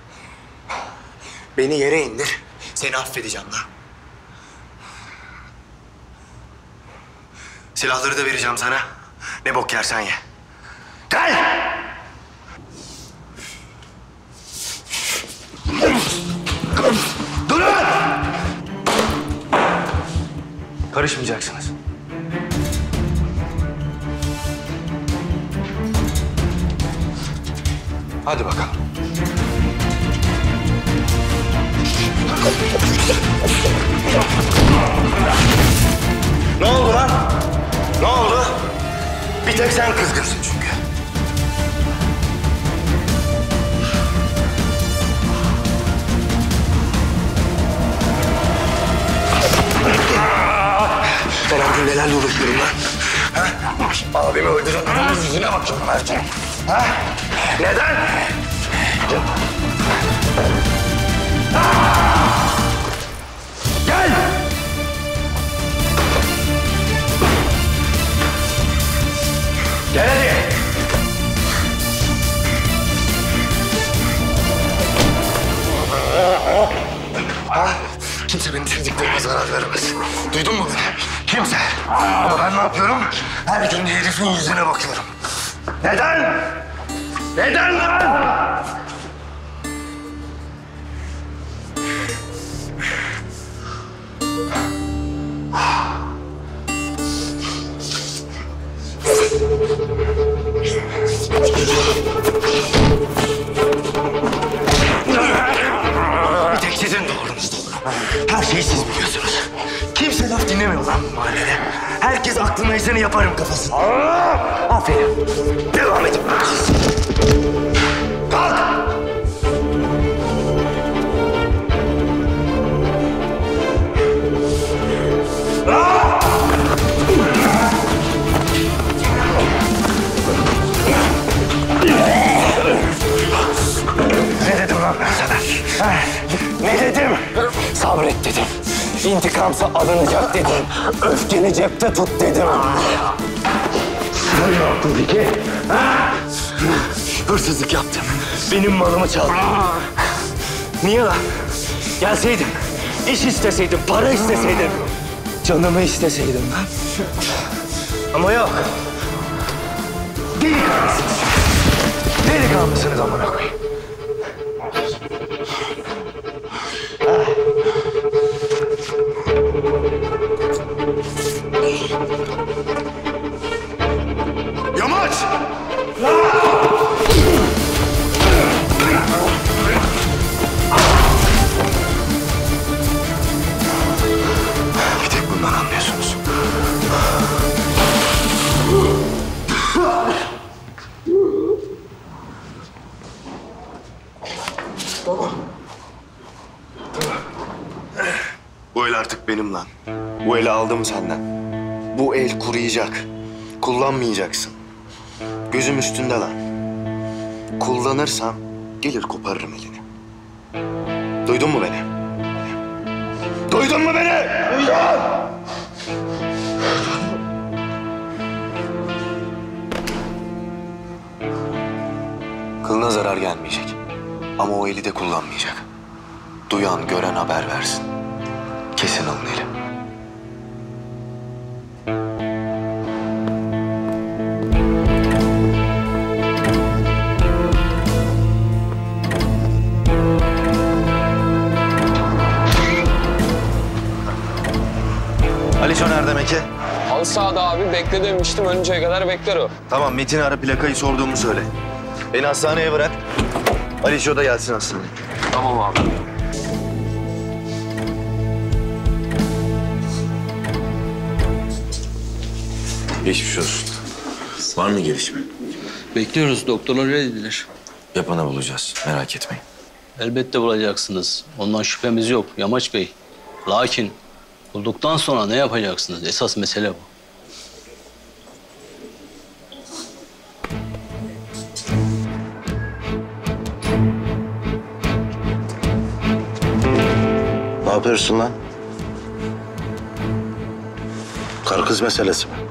Beni yere indir. Seni affedeceğim lan. Silahları da vereceğim sana. Ne bok yersen ye. Gel! Durun! Karışmayacaksınız. Hadi bakalım. Ne oldu lan? Ne oldu? Bir tek sen kızgınsın çünkü. Ben her gün nelerle uğraşıyorum lan? Ha? Abimi öldüren adamın yüzüne bakıyorum her gün. Ha? Neden? Gel! Gel hadi! Ha? Kimse benim sevdiklerime zarar veremez. Duydun mu beni? Kimse. Ama ben ne yapıyorum? Her gün herifin yüzüne bakıyorum. Neden? Neden lan? Bir tek sizin doğrunuz doğru. Her şeyi siz biliyorsunuz. Kimse laf dinlemiyor lan bu mahallede. Herkes aklına eseni yaparım kafasında. Aferin. Devam edin. Kalk! Ne dedim lan ben sana? Ha? Ne dedim? Sabret dedim. İntikamsa alınacak dedim. Öfkeni cepte tut dedim. Ne yaptın peki? Ha? Hırsızlık yaptım. Benim malımı çaldın. Niye lan? Gelseydin, iş isteseydim, para isteseydim.
Canımı isteseydim ben. Ama yok. Delikanlısınız. Delikanlısınız amına koyayım.
Yamaç!
Bir tek bundan anlıyorsunuz.
Bu el artık benim lan. Bu eli aldım senden. Bu el kuruyacak. Kullanmayacaksın. Gözüm üstünde lan. Kullanırsam gelir koparırım elini. Duydun mu beni? Duydun mu beni? Duydun! Kılına zarar gelmeyecek. Ama o eli de kullanmayacak. Duyan, gören haber versin. Kesin alın eli. Aliço nerede Meki?
Halı sahada abi, bekle demiştim. Ölünceye kadar bekler o.
Tamam, Metin'i ara, plakayı sorduğumu söyle. Beni hastaneye bırak. Aliço da gelsin hastaneye.
Tamam abi.
Geçmiş olsun. Var mı gelişme?
Bekliyoruz. Doktorlar öyle dediler.
Yapanı bulacağız. Merak etmeyin.
Elbette bulacaksınız. Ondan şüphemiz yok Yamaç Bey. Lakin bulduktan sonra ne yapacaksınız? Esas mesele bu.
Ne yapıyorsun lan? Karı kız meselesi mi?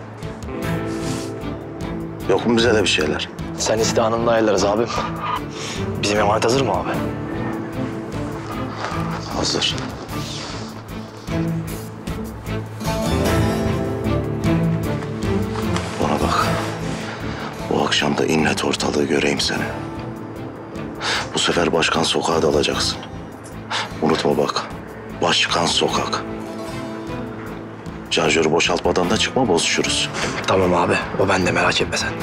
Yok mu bize de bir şeyler?
Sen iste anında ayarlarız abim. Bizim emanet hazır mı abi?
Hazır. Bana bak. Bu akşam da inlet ortalığı göreyim seni. Bu sefer Başkan Sokak'a dalacaksın. Unutma bak. Başkan Sokak. Şarjörü boşaltmadan da çıkma, bozuşuruz.
Tamam abi. O bende, merak etme sen.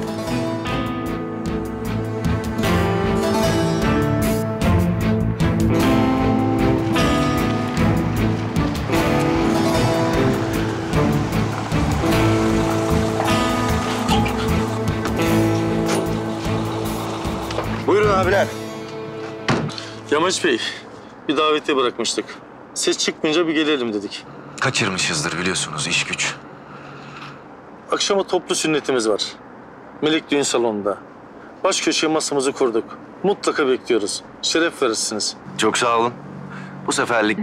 Buyurun abiler.
Yamaç Bey, bir davetiye bırakmıştık. Ses çıkmayınca bir gelelim dedik.
Kaçırmışızdır biliyorsunuz, iş güç.
Akşama toplu sünnetimiz var. Melek Düğün Salonu'nda. Baş köşeye masamızı kurduk. Mutlaka bekliyoruz. Şeref verirsiniz.
Çok sağ olun. Bu seferlik...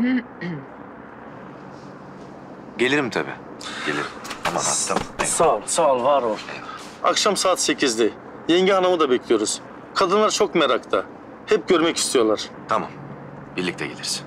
Gelirim tabii. Gelirim. Aman tamam.
Sağ ol, var ol. Akşam saat 8'de. Yenge hanımı da bekliyoruz. Kadınlar çok merakta. Hep görmek istiyorlar.
Tamam. Birlikte geliriz.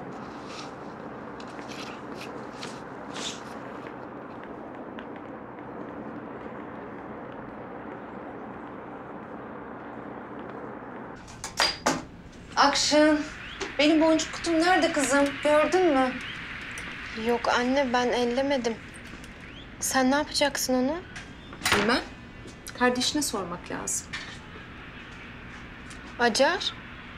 Akşın, benim boncuk kutum nerede kızım? Gördün mü?
Yok anne, ben ellemedim. Sen ne yapacaksın onu?
Bilmem. Kardeşine sormak lazım.
Acar?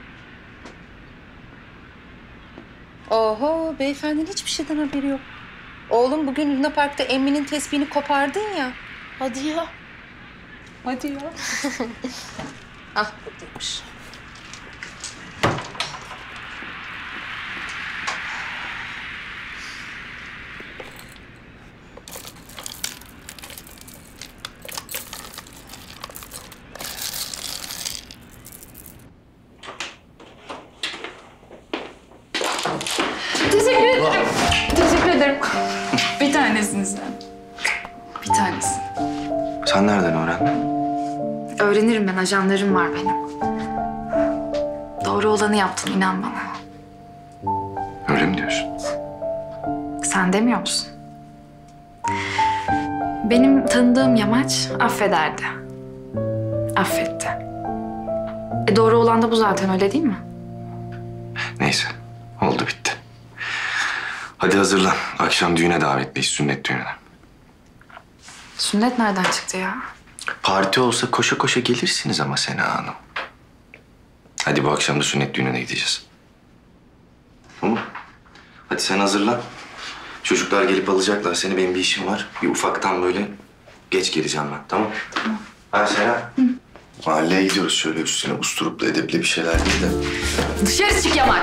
Oho, beyefendinin hiçbir şeyden haberi yok. Oğlum bugün Luna Park'ta Emmi'nin tesbihini kopardın ya.
Hadi ya.
Hadi ya. Ah, buradaymış.
Teşekkür ederim. Teşekkür ederim. Bir tanesini sen. Bir tanesi.
Sen nereden öğrendin?
Öğrenirim ben, ajanlarım var benim. Doğru olanı yaptın, inan bana.
Öyle mi diyorsun?
Sen demiyor musun? Benim tanıdığım Yamaç affederdi. Affetti. Doğru olan da bu zaten, öyle değil mi?
Neyse, oldu bitti. Hadi hazırlan. Akşam düğüne davetliyiz, sünnet düğününe.
Sünnet nereden çıktı ya?
Parti olsa koşa koşa gelirsiniz ama Sena Hanım. Hadi bu akşam da sünnet düğününe gideceğiz. Hı? Hadi sen hazırlan. Çocuklar gelip alacaklar seni. Benim bir işim var. Bir ufaktan böyle geç geleceğim ben. Tamam? Hadi Sena. Mahalleye gidiyoruz. Şöyle üstüne usturuplu, edepli bir şeyler değil de.
Dışarı çık Yamaç.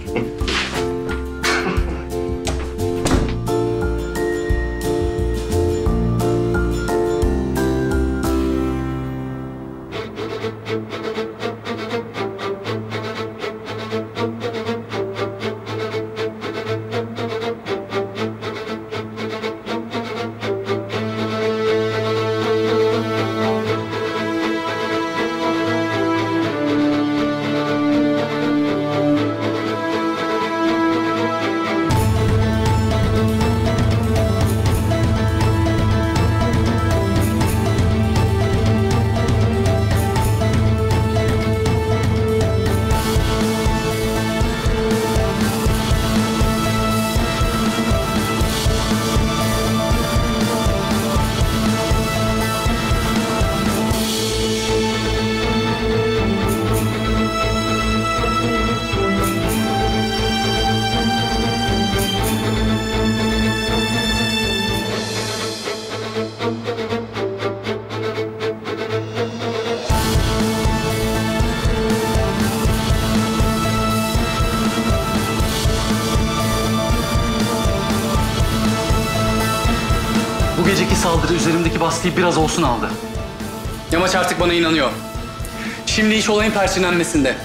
Bu geceki saldırı üzerimdeki baskıyı biraz olsun aldı. Yamaç artık bana inanıyor. Şimdi iş olayın perçinlenmesinde.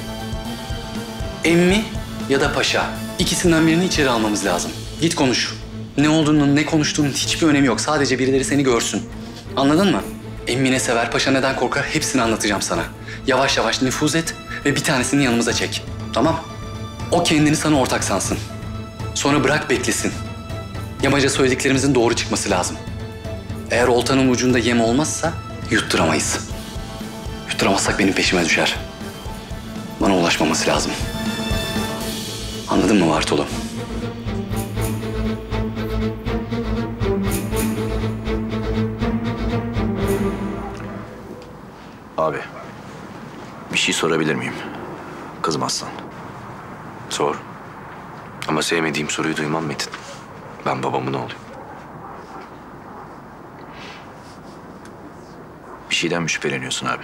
Emmi ya da paşa. İkisinden birini içeri almamız lazım. Git konuş. Ne olduğunun, ne konuştuğunun hiçbir önemi yok. Sadece birileri seni görsün. Anladın mı? Emmi ne sever, paşa neden korkar hepsini anlatacağım sana. Yavaş yavaş nüfuz et ve bir tanesini yanımıza çek. Tamam? O kendini sana ortak sansın. Sonra bırak beklesin. Yamaca söylediklerimizin doğru çıkması lazım. Eğer oltanın ucunda yem olmazsa yutturamayız. Yutturamazsak benim peşime düşer. Bana ulaşmaması lazım. Anladın mı Bartolo?
Abi, bir şey sorabilir miyim? Kızmazsan. Sor. Ama sevmediğim soruyu duymam Metin. Ben babamın oğluyum. Bir şeyden mi şüpheleniyorsun abi?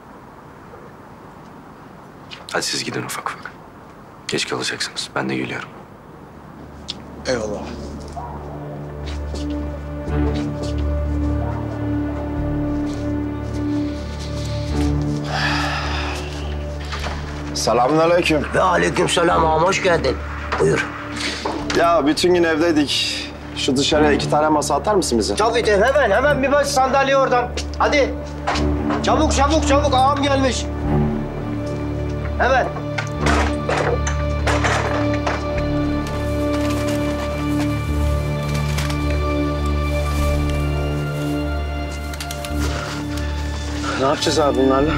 Hadi siz gidin ufak ufak. Geç kalacaksınız. Ben de geliyorum.
Eyvallah. Selamünaleyküm.
Ve aleykümselam ağam, hoş geldin. Buyur.
Ya bütün gün evdeydik. Şu dışarıya 2 tane masa atar mısın bize?
Tabii de hemen bir baş sandalye oradan. Hadi. Çabuk ağam gelmiş. Hemen.
Ne yapacağız abi bunlarla?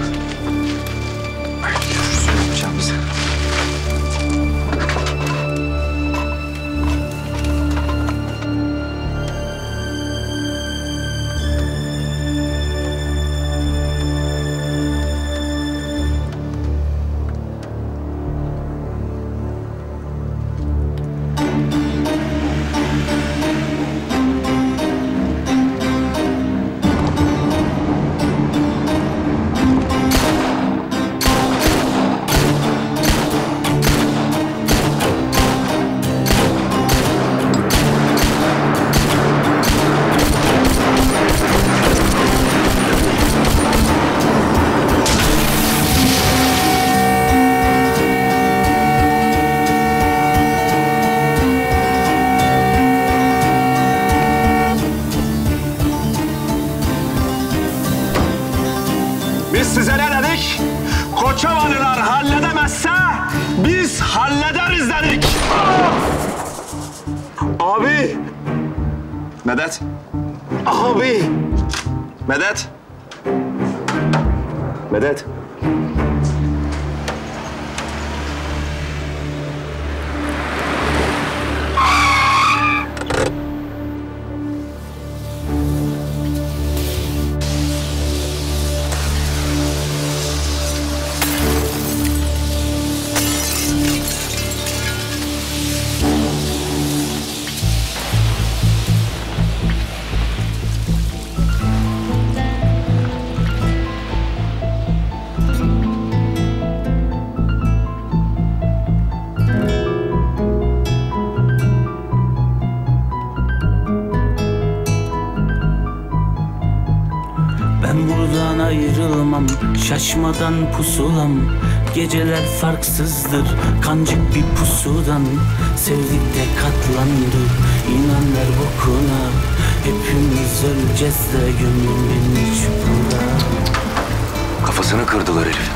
Biz size ne dedik? Koçovalılar halledemezse biz hallederiz dedik. Abi. Medet.
Abi!
Medet! Medet!
Ben buradan ayrılmam, şaşmadan pusulam. Geceler farksızdır, kancık bir pusudan. Sevdik de katlandık, inan ver bokuna. Hepimiz öleceğiz de gömün beni çukura.
Kafasını kırdılar herif.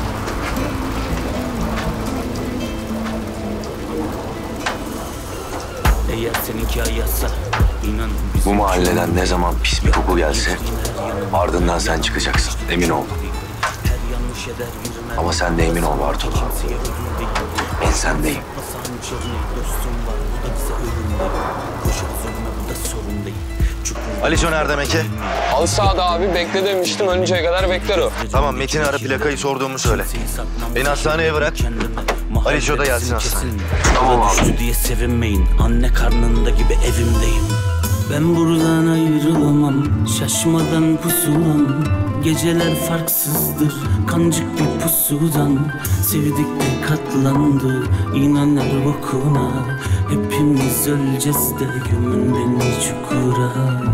Eğer seninki ayasa, inan biz...
Bu mahalleden ne zaman pis bir koku gelse ardından sen çıkacaksın. Emin ol. Ama sen de emin ol Bartolo. Ben sendeyim.
Aliço nerede Meki?
Al sağda abi, bekle demiştim. Ölünceye kadar bekler o.
Tamam, Metin'i ara, plakayı sorduğumu söyle. Beni hastaneye bırak. Aliço da gelsin hastaneye.
Tamam abi. Düştü diye sevinmeyin, anne karnında gibi evimdeyim. Ben buradan ayrılamam, şaşmadan pusulam. Geceler farksızdır, kancık bir pusudan. Sevdik de katlandı, inan her bokuna. Hepimiz öleceğiz de gömün beni çukura.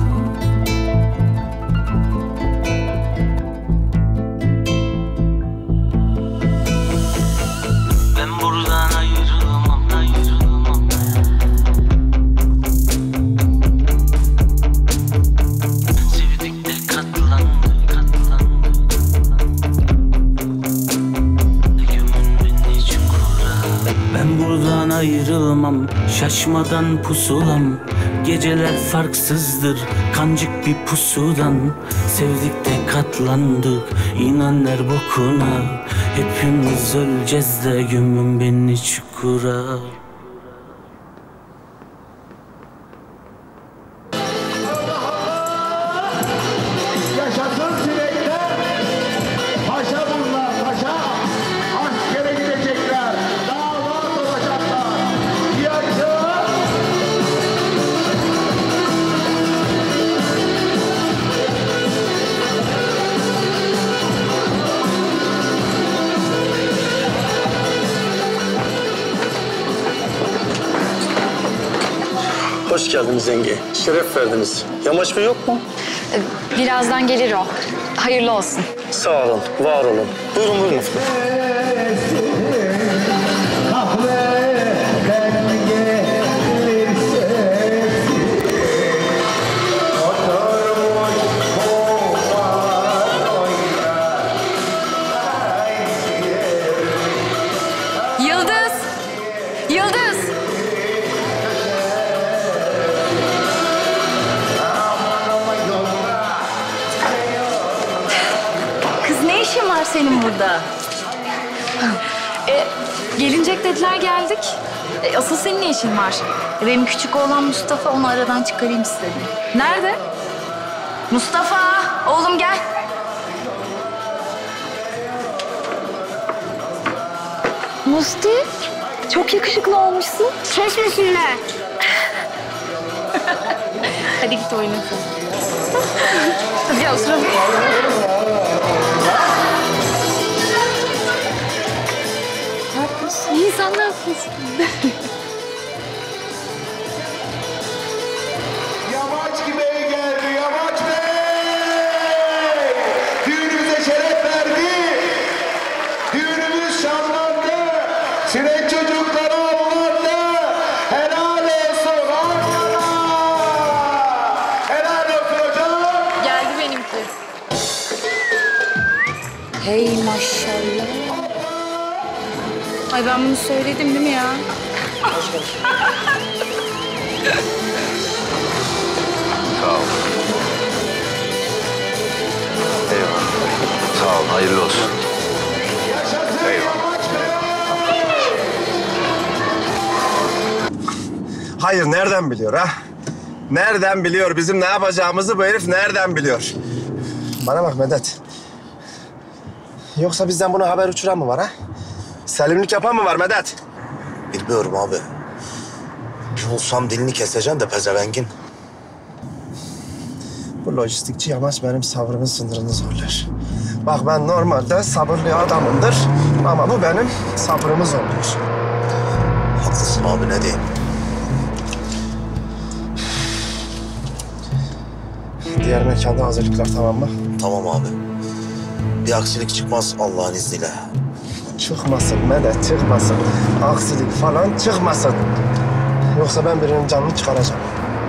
Ben buradan ayrılamam, ayrılamam. Sevdik de katlandı, katlandı. Gömün beni çukura. Ben buradan ayrılmam, şaşmadan pusulam. Geceler farksızdır, kancık bir pusudan. Sevdik de katlandık, inan her bokuna. Hepimiz öleceğiz de gömün beni çukura.
Yaşasın sinekler, paşa bunlar paşa. Askere gidecekler, damat olacaklar. Yaşa!
Hoş geldiniz yenge. Şeref verdiniz. Yamaç Bey yok mu?
Birazdan gelir o. Hayırlı olsun.
Sağ olun, var olun. Buyurun buyurun.
Yıldız! Yıldız!
Kız ne işin var senin burada?
Gelinecek dediler, geldik. Asıl senin ne işin var?
Benim küçük oğlan Mustafa, onu aradan çıkarayım istedim.
Nerede?
Mustafa, oğlum gel.
Musti, çok yakışıklı olmuşsun.
Kesmesinler.
Hadi git oyna. Hadi gel oturalım. İyi, sen ne yapıyorsun?
Yamaç Bey geldi, Yamaç Bey! Düğünümüze şeref verdi. Düğünümüz şanlandı. Sinek çocukları avlandı. Helal olsun Ankara! Helal olsun hocam!
Geldi benimki.
Hey maşallah.
Ay ben bunu söyledim değil mi ya?
Sağ ol. Hayırlı olsun.
Hayır, nereden biliyor ha? Nereden biliyor? Bizim ne yapacağımızı bu herif nereden biliyor? Bana bak Medet. Yoksa bizden buna haber uçuran mı var ha? Selimlik yapan mı var Medet?
Bilmiyorum abi. Bir olsam dilini keseceğim de pezevengin.
Bu lojistikçi Yamaç benim sabrımın sınırını zorlar. Bak ben normalde sabırlı adamımdır ama bu benim sabrımı zorluyor.
Haklısın abi, ne diyeyim?
Diğer mekanda hazırlıklar tamam mı?
Tamam abi. Bir aksilik çıkmaz Allah'ın izniyle.
Çıkmasın Medet, çıkmasın. Aksilik falan çıkmasın. Yoksa ben birinin canını çıkaracağım.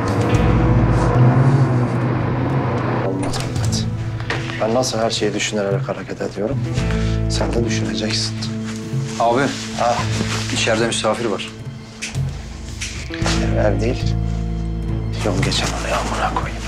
Olmaz Medet. Ben nasıl her şeyi düşünerek hareket ediyorum, sen de düşüneceksin.
Abi, içeride misafir var.
Ev değil, yol geçen oraya amına koyayım.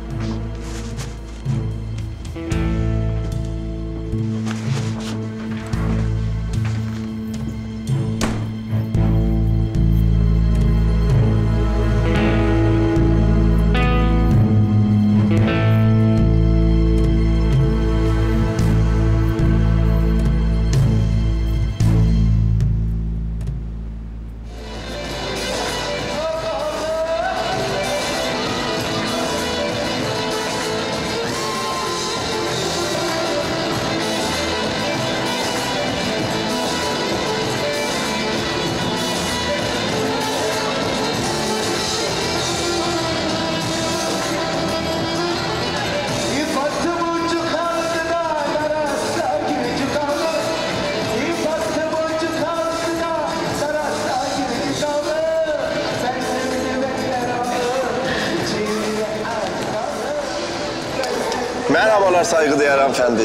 Merhabalar saygıdeğer hanımefendi.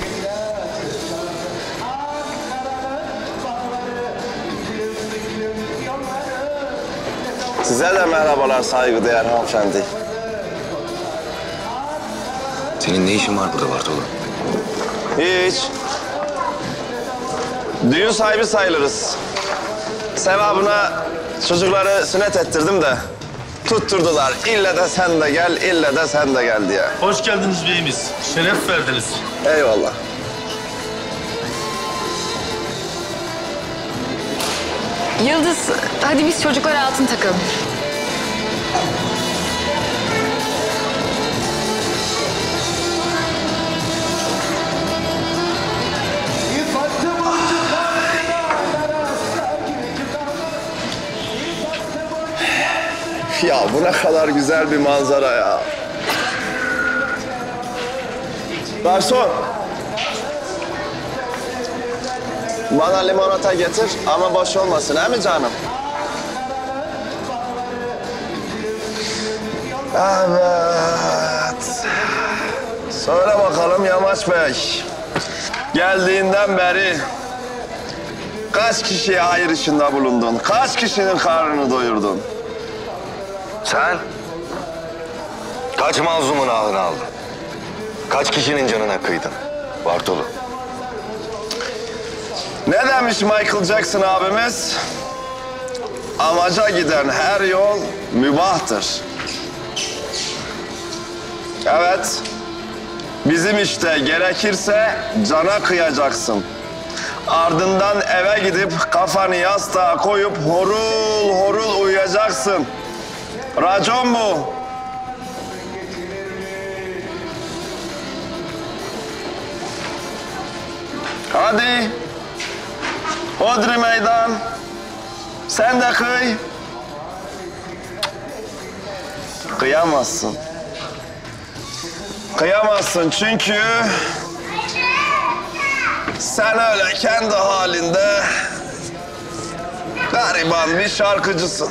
Size de merhabalar saygıdeğer hanımefendi.
Senin ne işin var burada Bartolo?
Hiç. Düğün sahibi sayılırız. Sevabına çocukları sünnet ettirdim de tutturdular. İlle de sen de gel, ille de sen de gel diye.
Hoş geldiniz beyimiz. Şeref verdiniz.
Eyvallah.
Yıldız, hadi biz çocuklara altın takalım.
Ya bu ne kadar güzel bir manzara ya. Garson. Bana limonata getir ama boş olmasın, he mi canım? Evet. Söyle bakalım Yamaç Bey. Geldiğinden beri kaç kişiye hayır işinde bulundun? Kaç kişinin karnını doyurdun?
Sen kaç mazlumun ağını aldın? Kaç kişinin canına kıydın Bartolo?
Ne demiş Michael Jackson abimiz? Amaca giden her yol mübahtır. Evet, bizim işte gerekirse cana kıyacaksın. Ardından eve gidip kafanı yastığa koyup horul horul uyuyacaksın. Racon bu. Hadi. Hodri meydan. Sen de kıy. Kıyamazsın. Kıyamazsın çünkü sen öyle kendi halinde gariban bir şarkıcısın.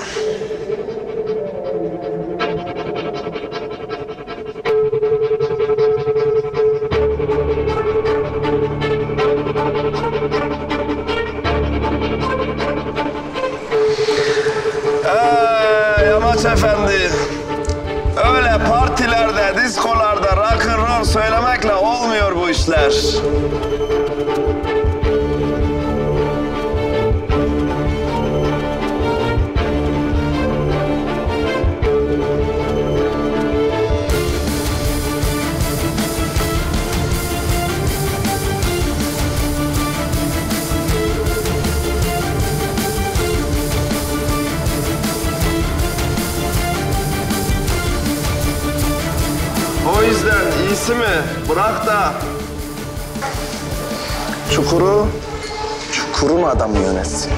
Yamaç Efendi, öyle partilerde, diskolarda rock'n'roll söylemekle olmuyor bu işler. herifler. O yüzden iyisi mi? Bırak da çukurun adamı yönetsin.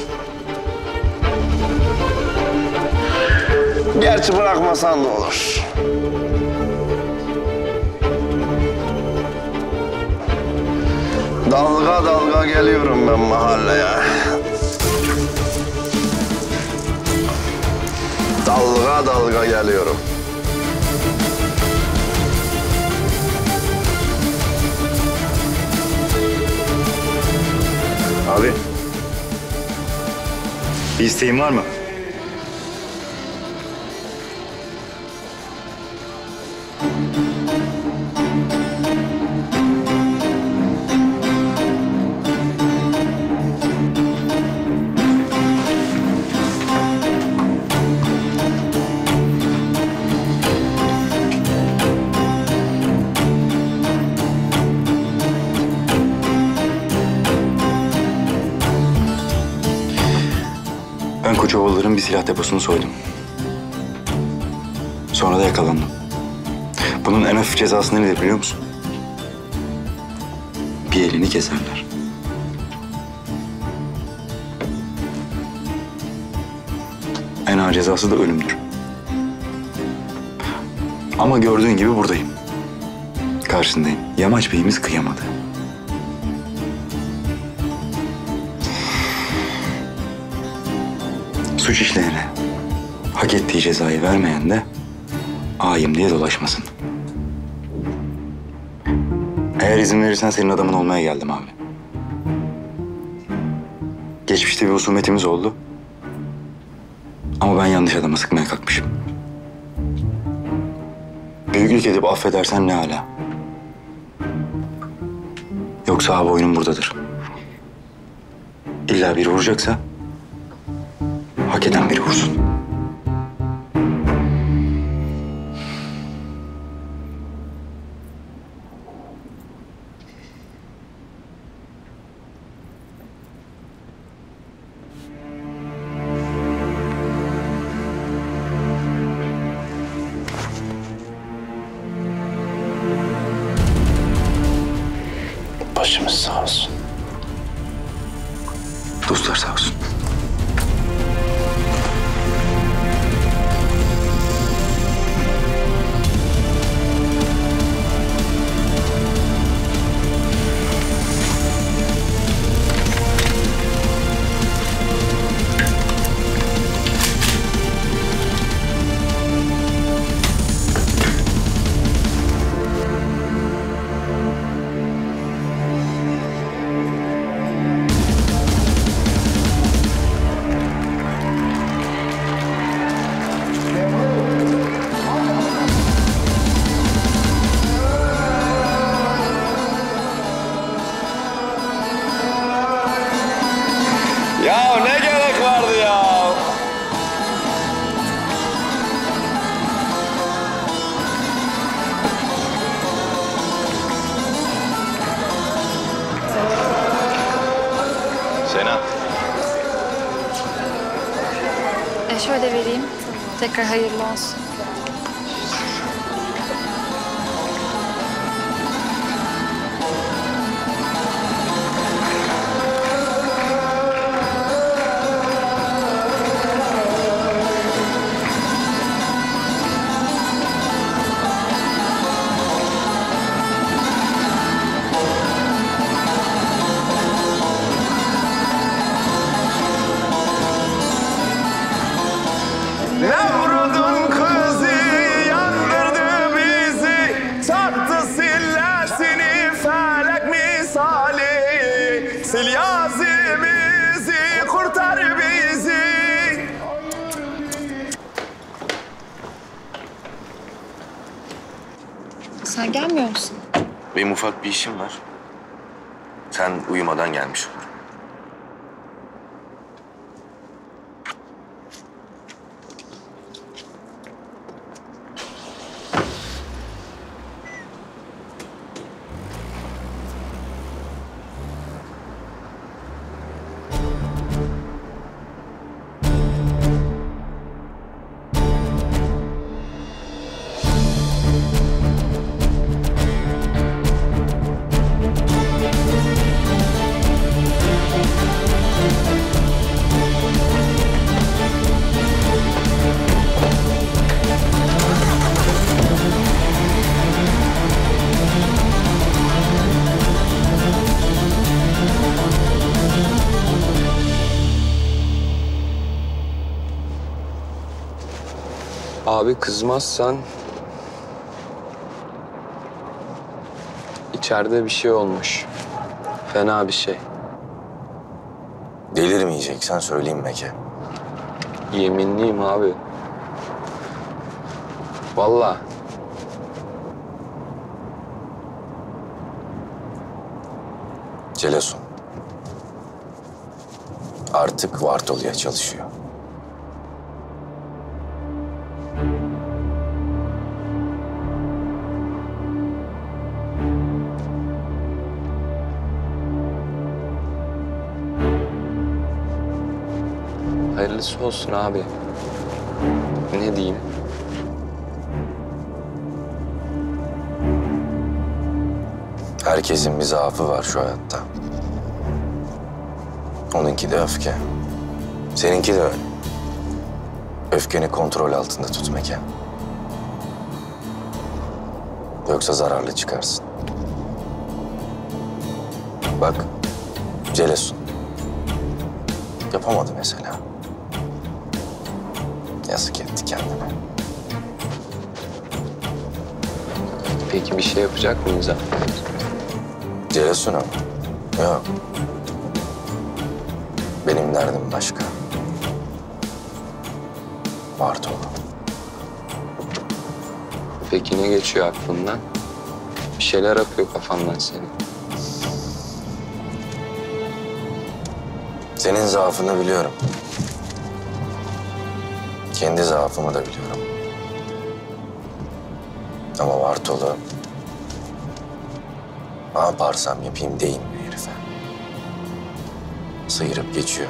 Gerçi bırakmasan da olur. Dalga dalga geliyorum ben mahalleye. Dalga dalga geliyorum.
Abi. Bir isteğin var mı? Ben Koçovalıların bir silah deposunu soydum. Sonra da yakalandım. Bunun en hafif cezası nedir biliyor musun? Bir elini keserler. En ağır cezası da ölümdür. Ama gördüğün gibi buradayım. Karşındayım. Yamaç Bey'imiz kıyamadı. Suç işleyene hak ettiği cezayı vermeyen de ağayım diye dolaşmasın. Eğer izin verirsen senin adamın olmaya geldim abi. Geçmişte bir husumetimiz oldu. Ama ben yanlış adama sıkmaya kalkmışım. Büyüklük edip affedersen ne hala. Yoksa abi oyunum buradadır. İlla biri vuracaksa hak eden biri vursun.
Başımız sağ olsun.
Dostlar sağ olsun.
Ya ne gerek vardı ya?
Sena.
Şöyle vereyim. Tekrar hayırlı olsun.
Nemrud'un kızı yandırdı bizi, sattı sillesini felek misali. Sil yazimizi, kurtar bizi.
Sen gelmiyor musun?
Benim ufak bir işim var. Sen uyumadan gelmiş olur.
Abi kızmazsan... içeride bir şey olmuş. Fena bir şey.
Delirmeyeceksen söyleyeyim Meke.
Yeminliyim abi. Vallahi.
Celesun. Artık Vartolu'ya çalışıyor.
Hayırlısı olsun abi. Ne diyeyim?
Herkesin bir zaafı var şu hayatta. Onunki de öfke. Seninki de öyle. Öfkeni kontrol altında tut Meke. Yoksa zararlı çıkarsın. Bak, Celesun. Yapamadı mesela. Yazık etti kendine.
Peki bir şey yapacak mıyız abi?
Celesun ama. Yok. Benim derdim başka. Vartolu.
Peki ne geçiyor aklından? Bir şeyler akıyor kafandan senin.
Senin zaafını biliyorum. Kendi zaafımı da biliyorum. Ama Vartolu... ne yaparsam yapayım değmiyor herife. Sıyırıp geçiyor.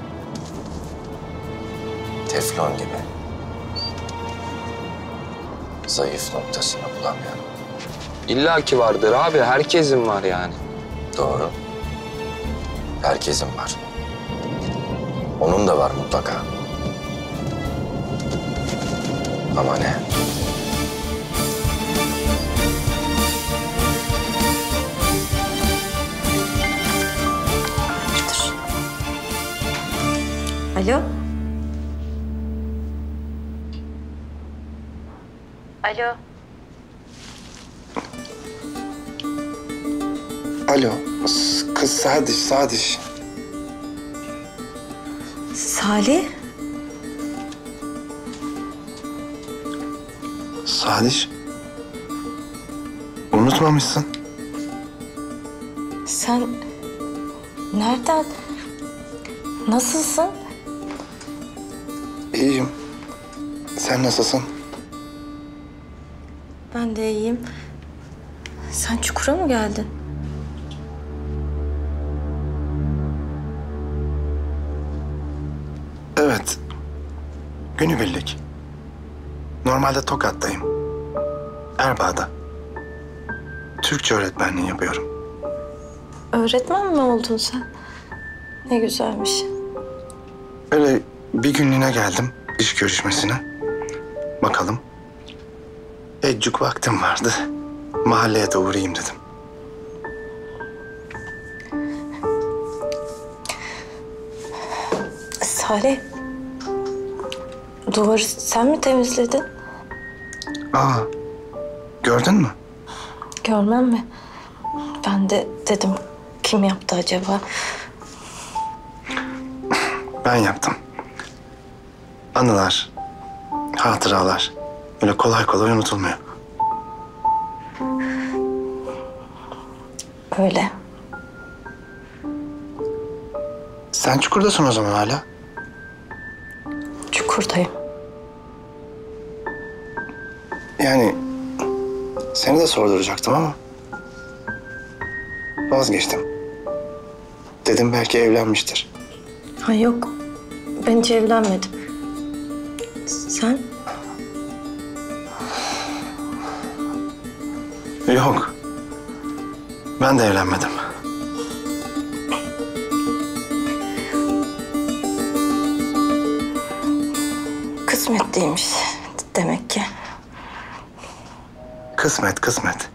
Teflon gibi. Zayıf noktasını bulamıyorum.
İlla ki vardır abi. Herkesin var yani.
Doğru. Herkesin var. Onun da var mutlaka. Ama ne?
Alo? Alo?
Alo, kız Sadiş.
Salih?
Sadiş. Unutmamışsın.
Sen nereden? Nasılsın?
İyiyim. Sen nasılsın?
Ben de iyiyim. Sen Çukur'a mı geldin?
Evet. Günübirlik. Normalde Tokat'tayım. Erbaa'da. Türkçe öğretmenliği yapıyorum.
Öğretmen mi oldun sen? Ne güzelmiş.
Öyle bir günlüğüne geldim iş görüşmesine. Bakalım. Ecuk vaktim vardı. Mahalleye de uğrayayım dedim.
Salih, duvarı sen mi temizledin?
Aa, gördün mü?
Görmem mi? Ben de dedim kim yaptı acaba?
Ben yaptım. Anılar, hatıralar öyle kolay kolay unutulmuyor.
Öyle.
Sen çukurdasın o zaman hala.
Çukurdayım.
Yani seni de sorduracaktım ama vazgeçtim. Dedim belki evlenmiştir.
Ha yok. Ben hiç evlenmedim. Sen?
Yok. Ben de evlenmedim.
Kısmetliymiş demek ki.
Kısmet, kısmet.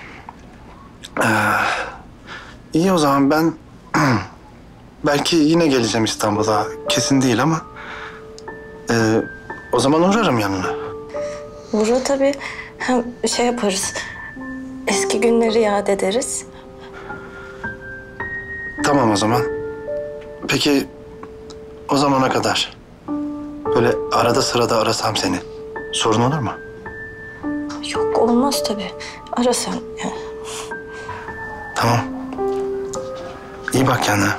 İyi o zaman ben belki yine geleceğim İstanbul'a. Kesin değil ama o zaman uğrarım yanına.
Burada tabii hem şey yaparız. Eski günleri yad ederiz.
Tamam o zaman. Peki o zamana kadar böyle arada sırada arasam seni sorun olur mu?
Yok olmaz tabii. Ara sen yani.
Tamam. İyi bak kendine.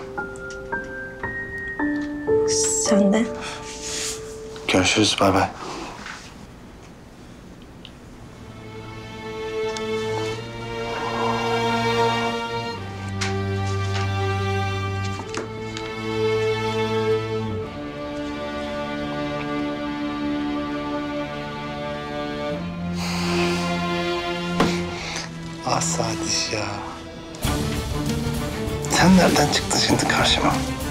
Sen de.
Görüşürüz. Bay bay. Ah Sadiş ya. Sen nereden çıktın şimdi karşıma?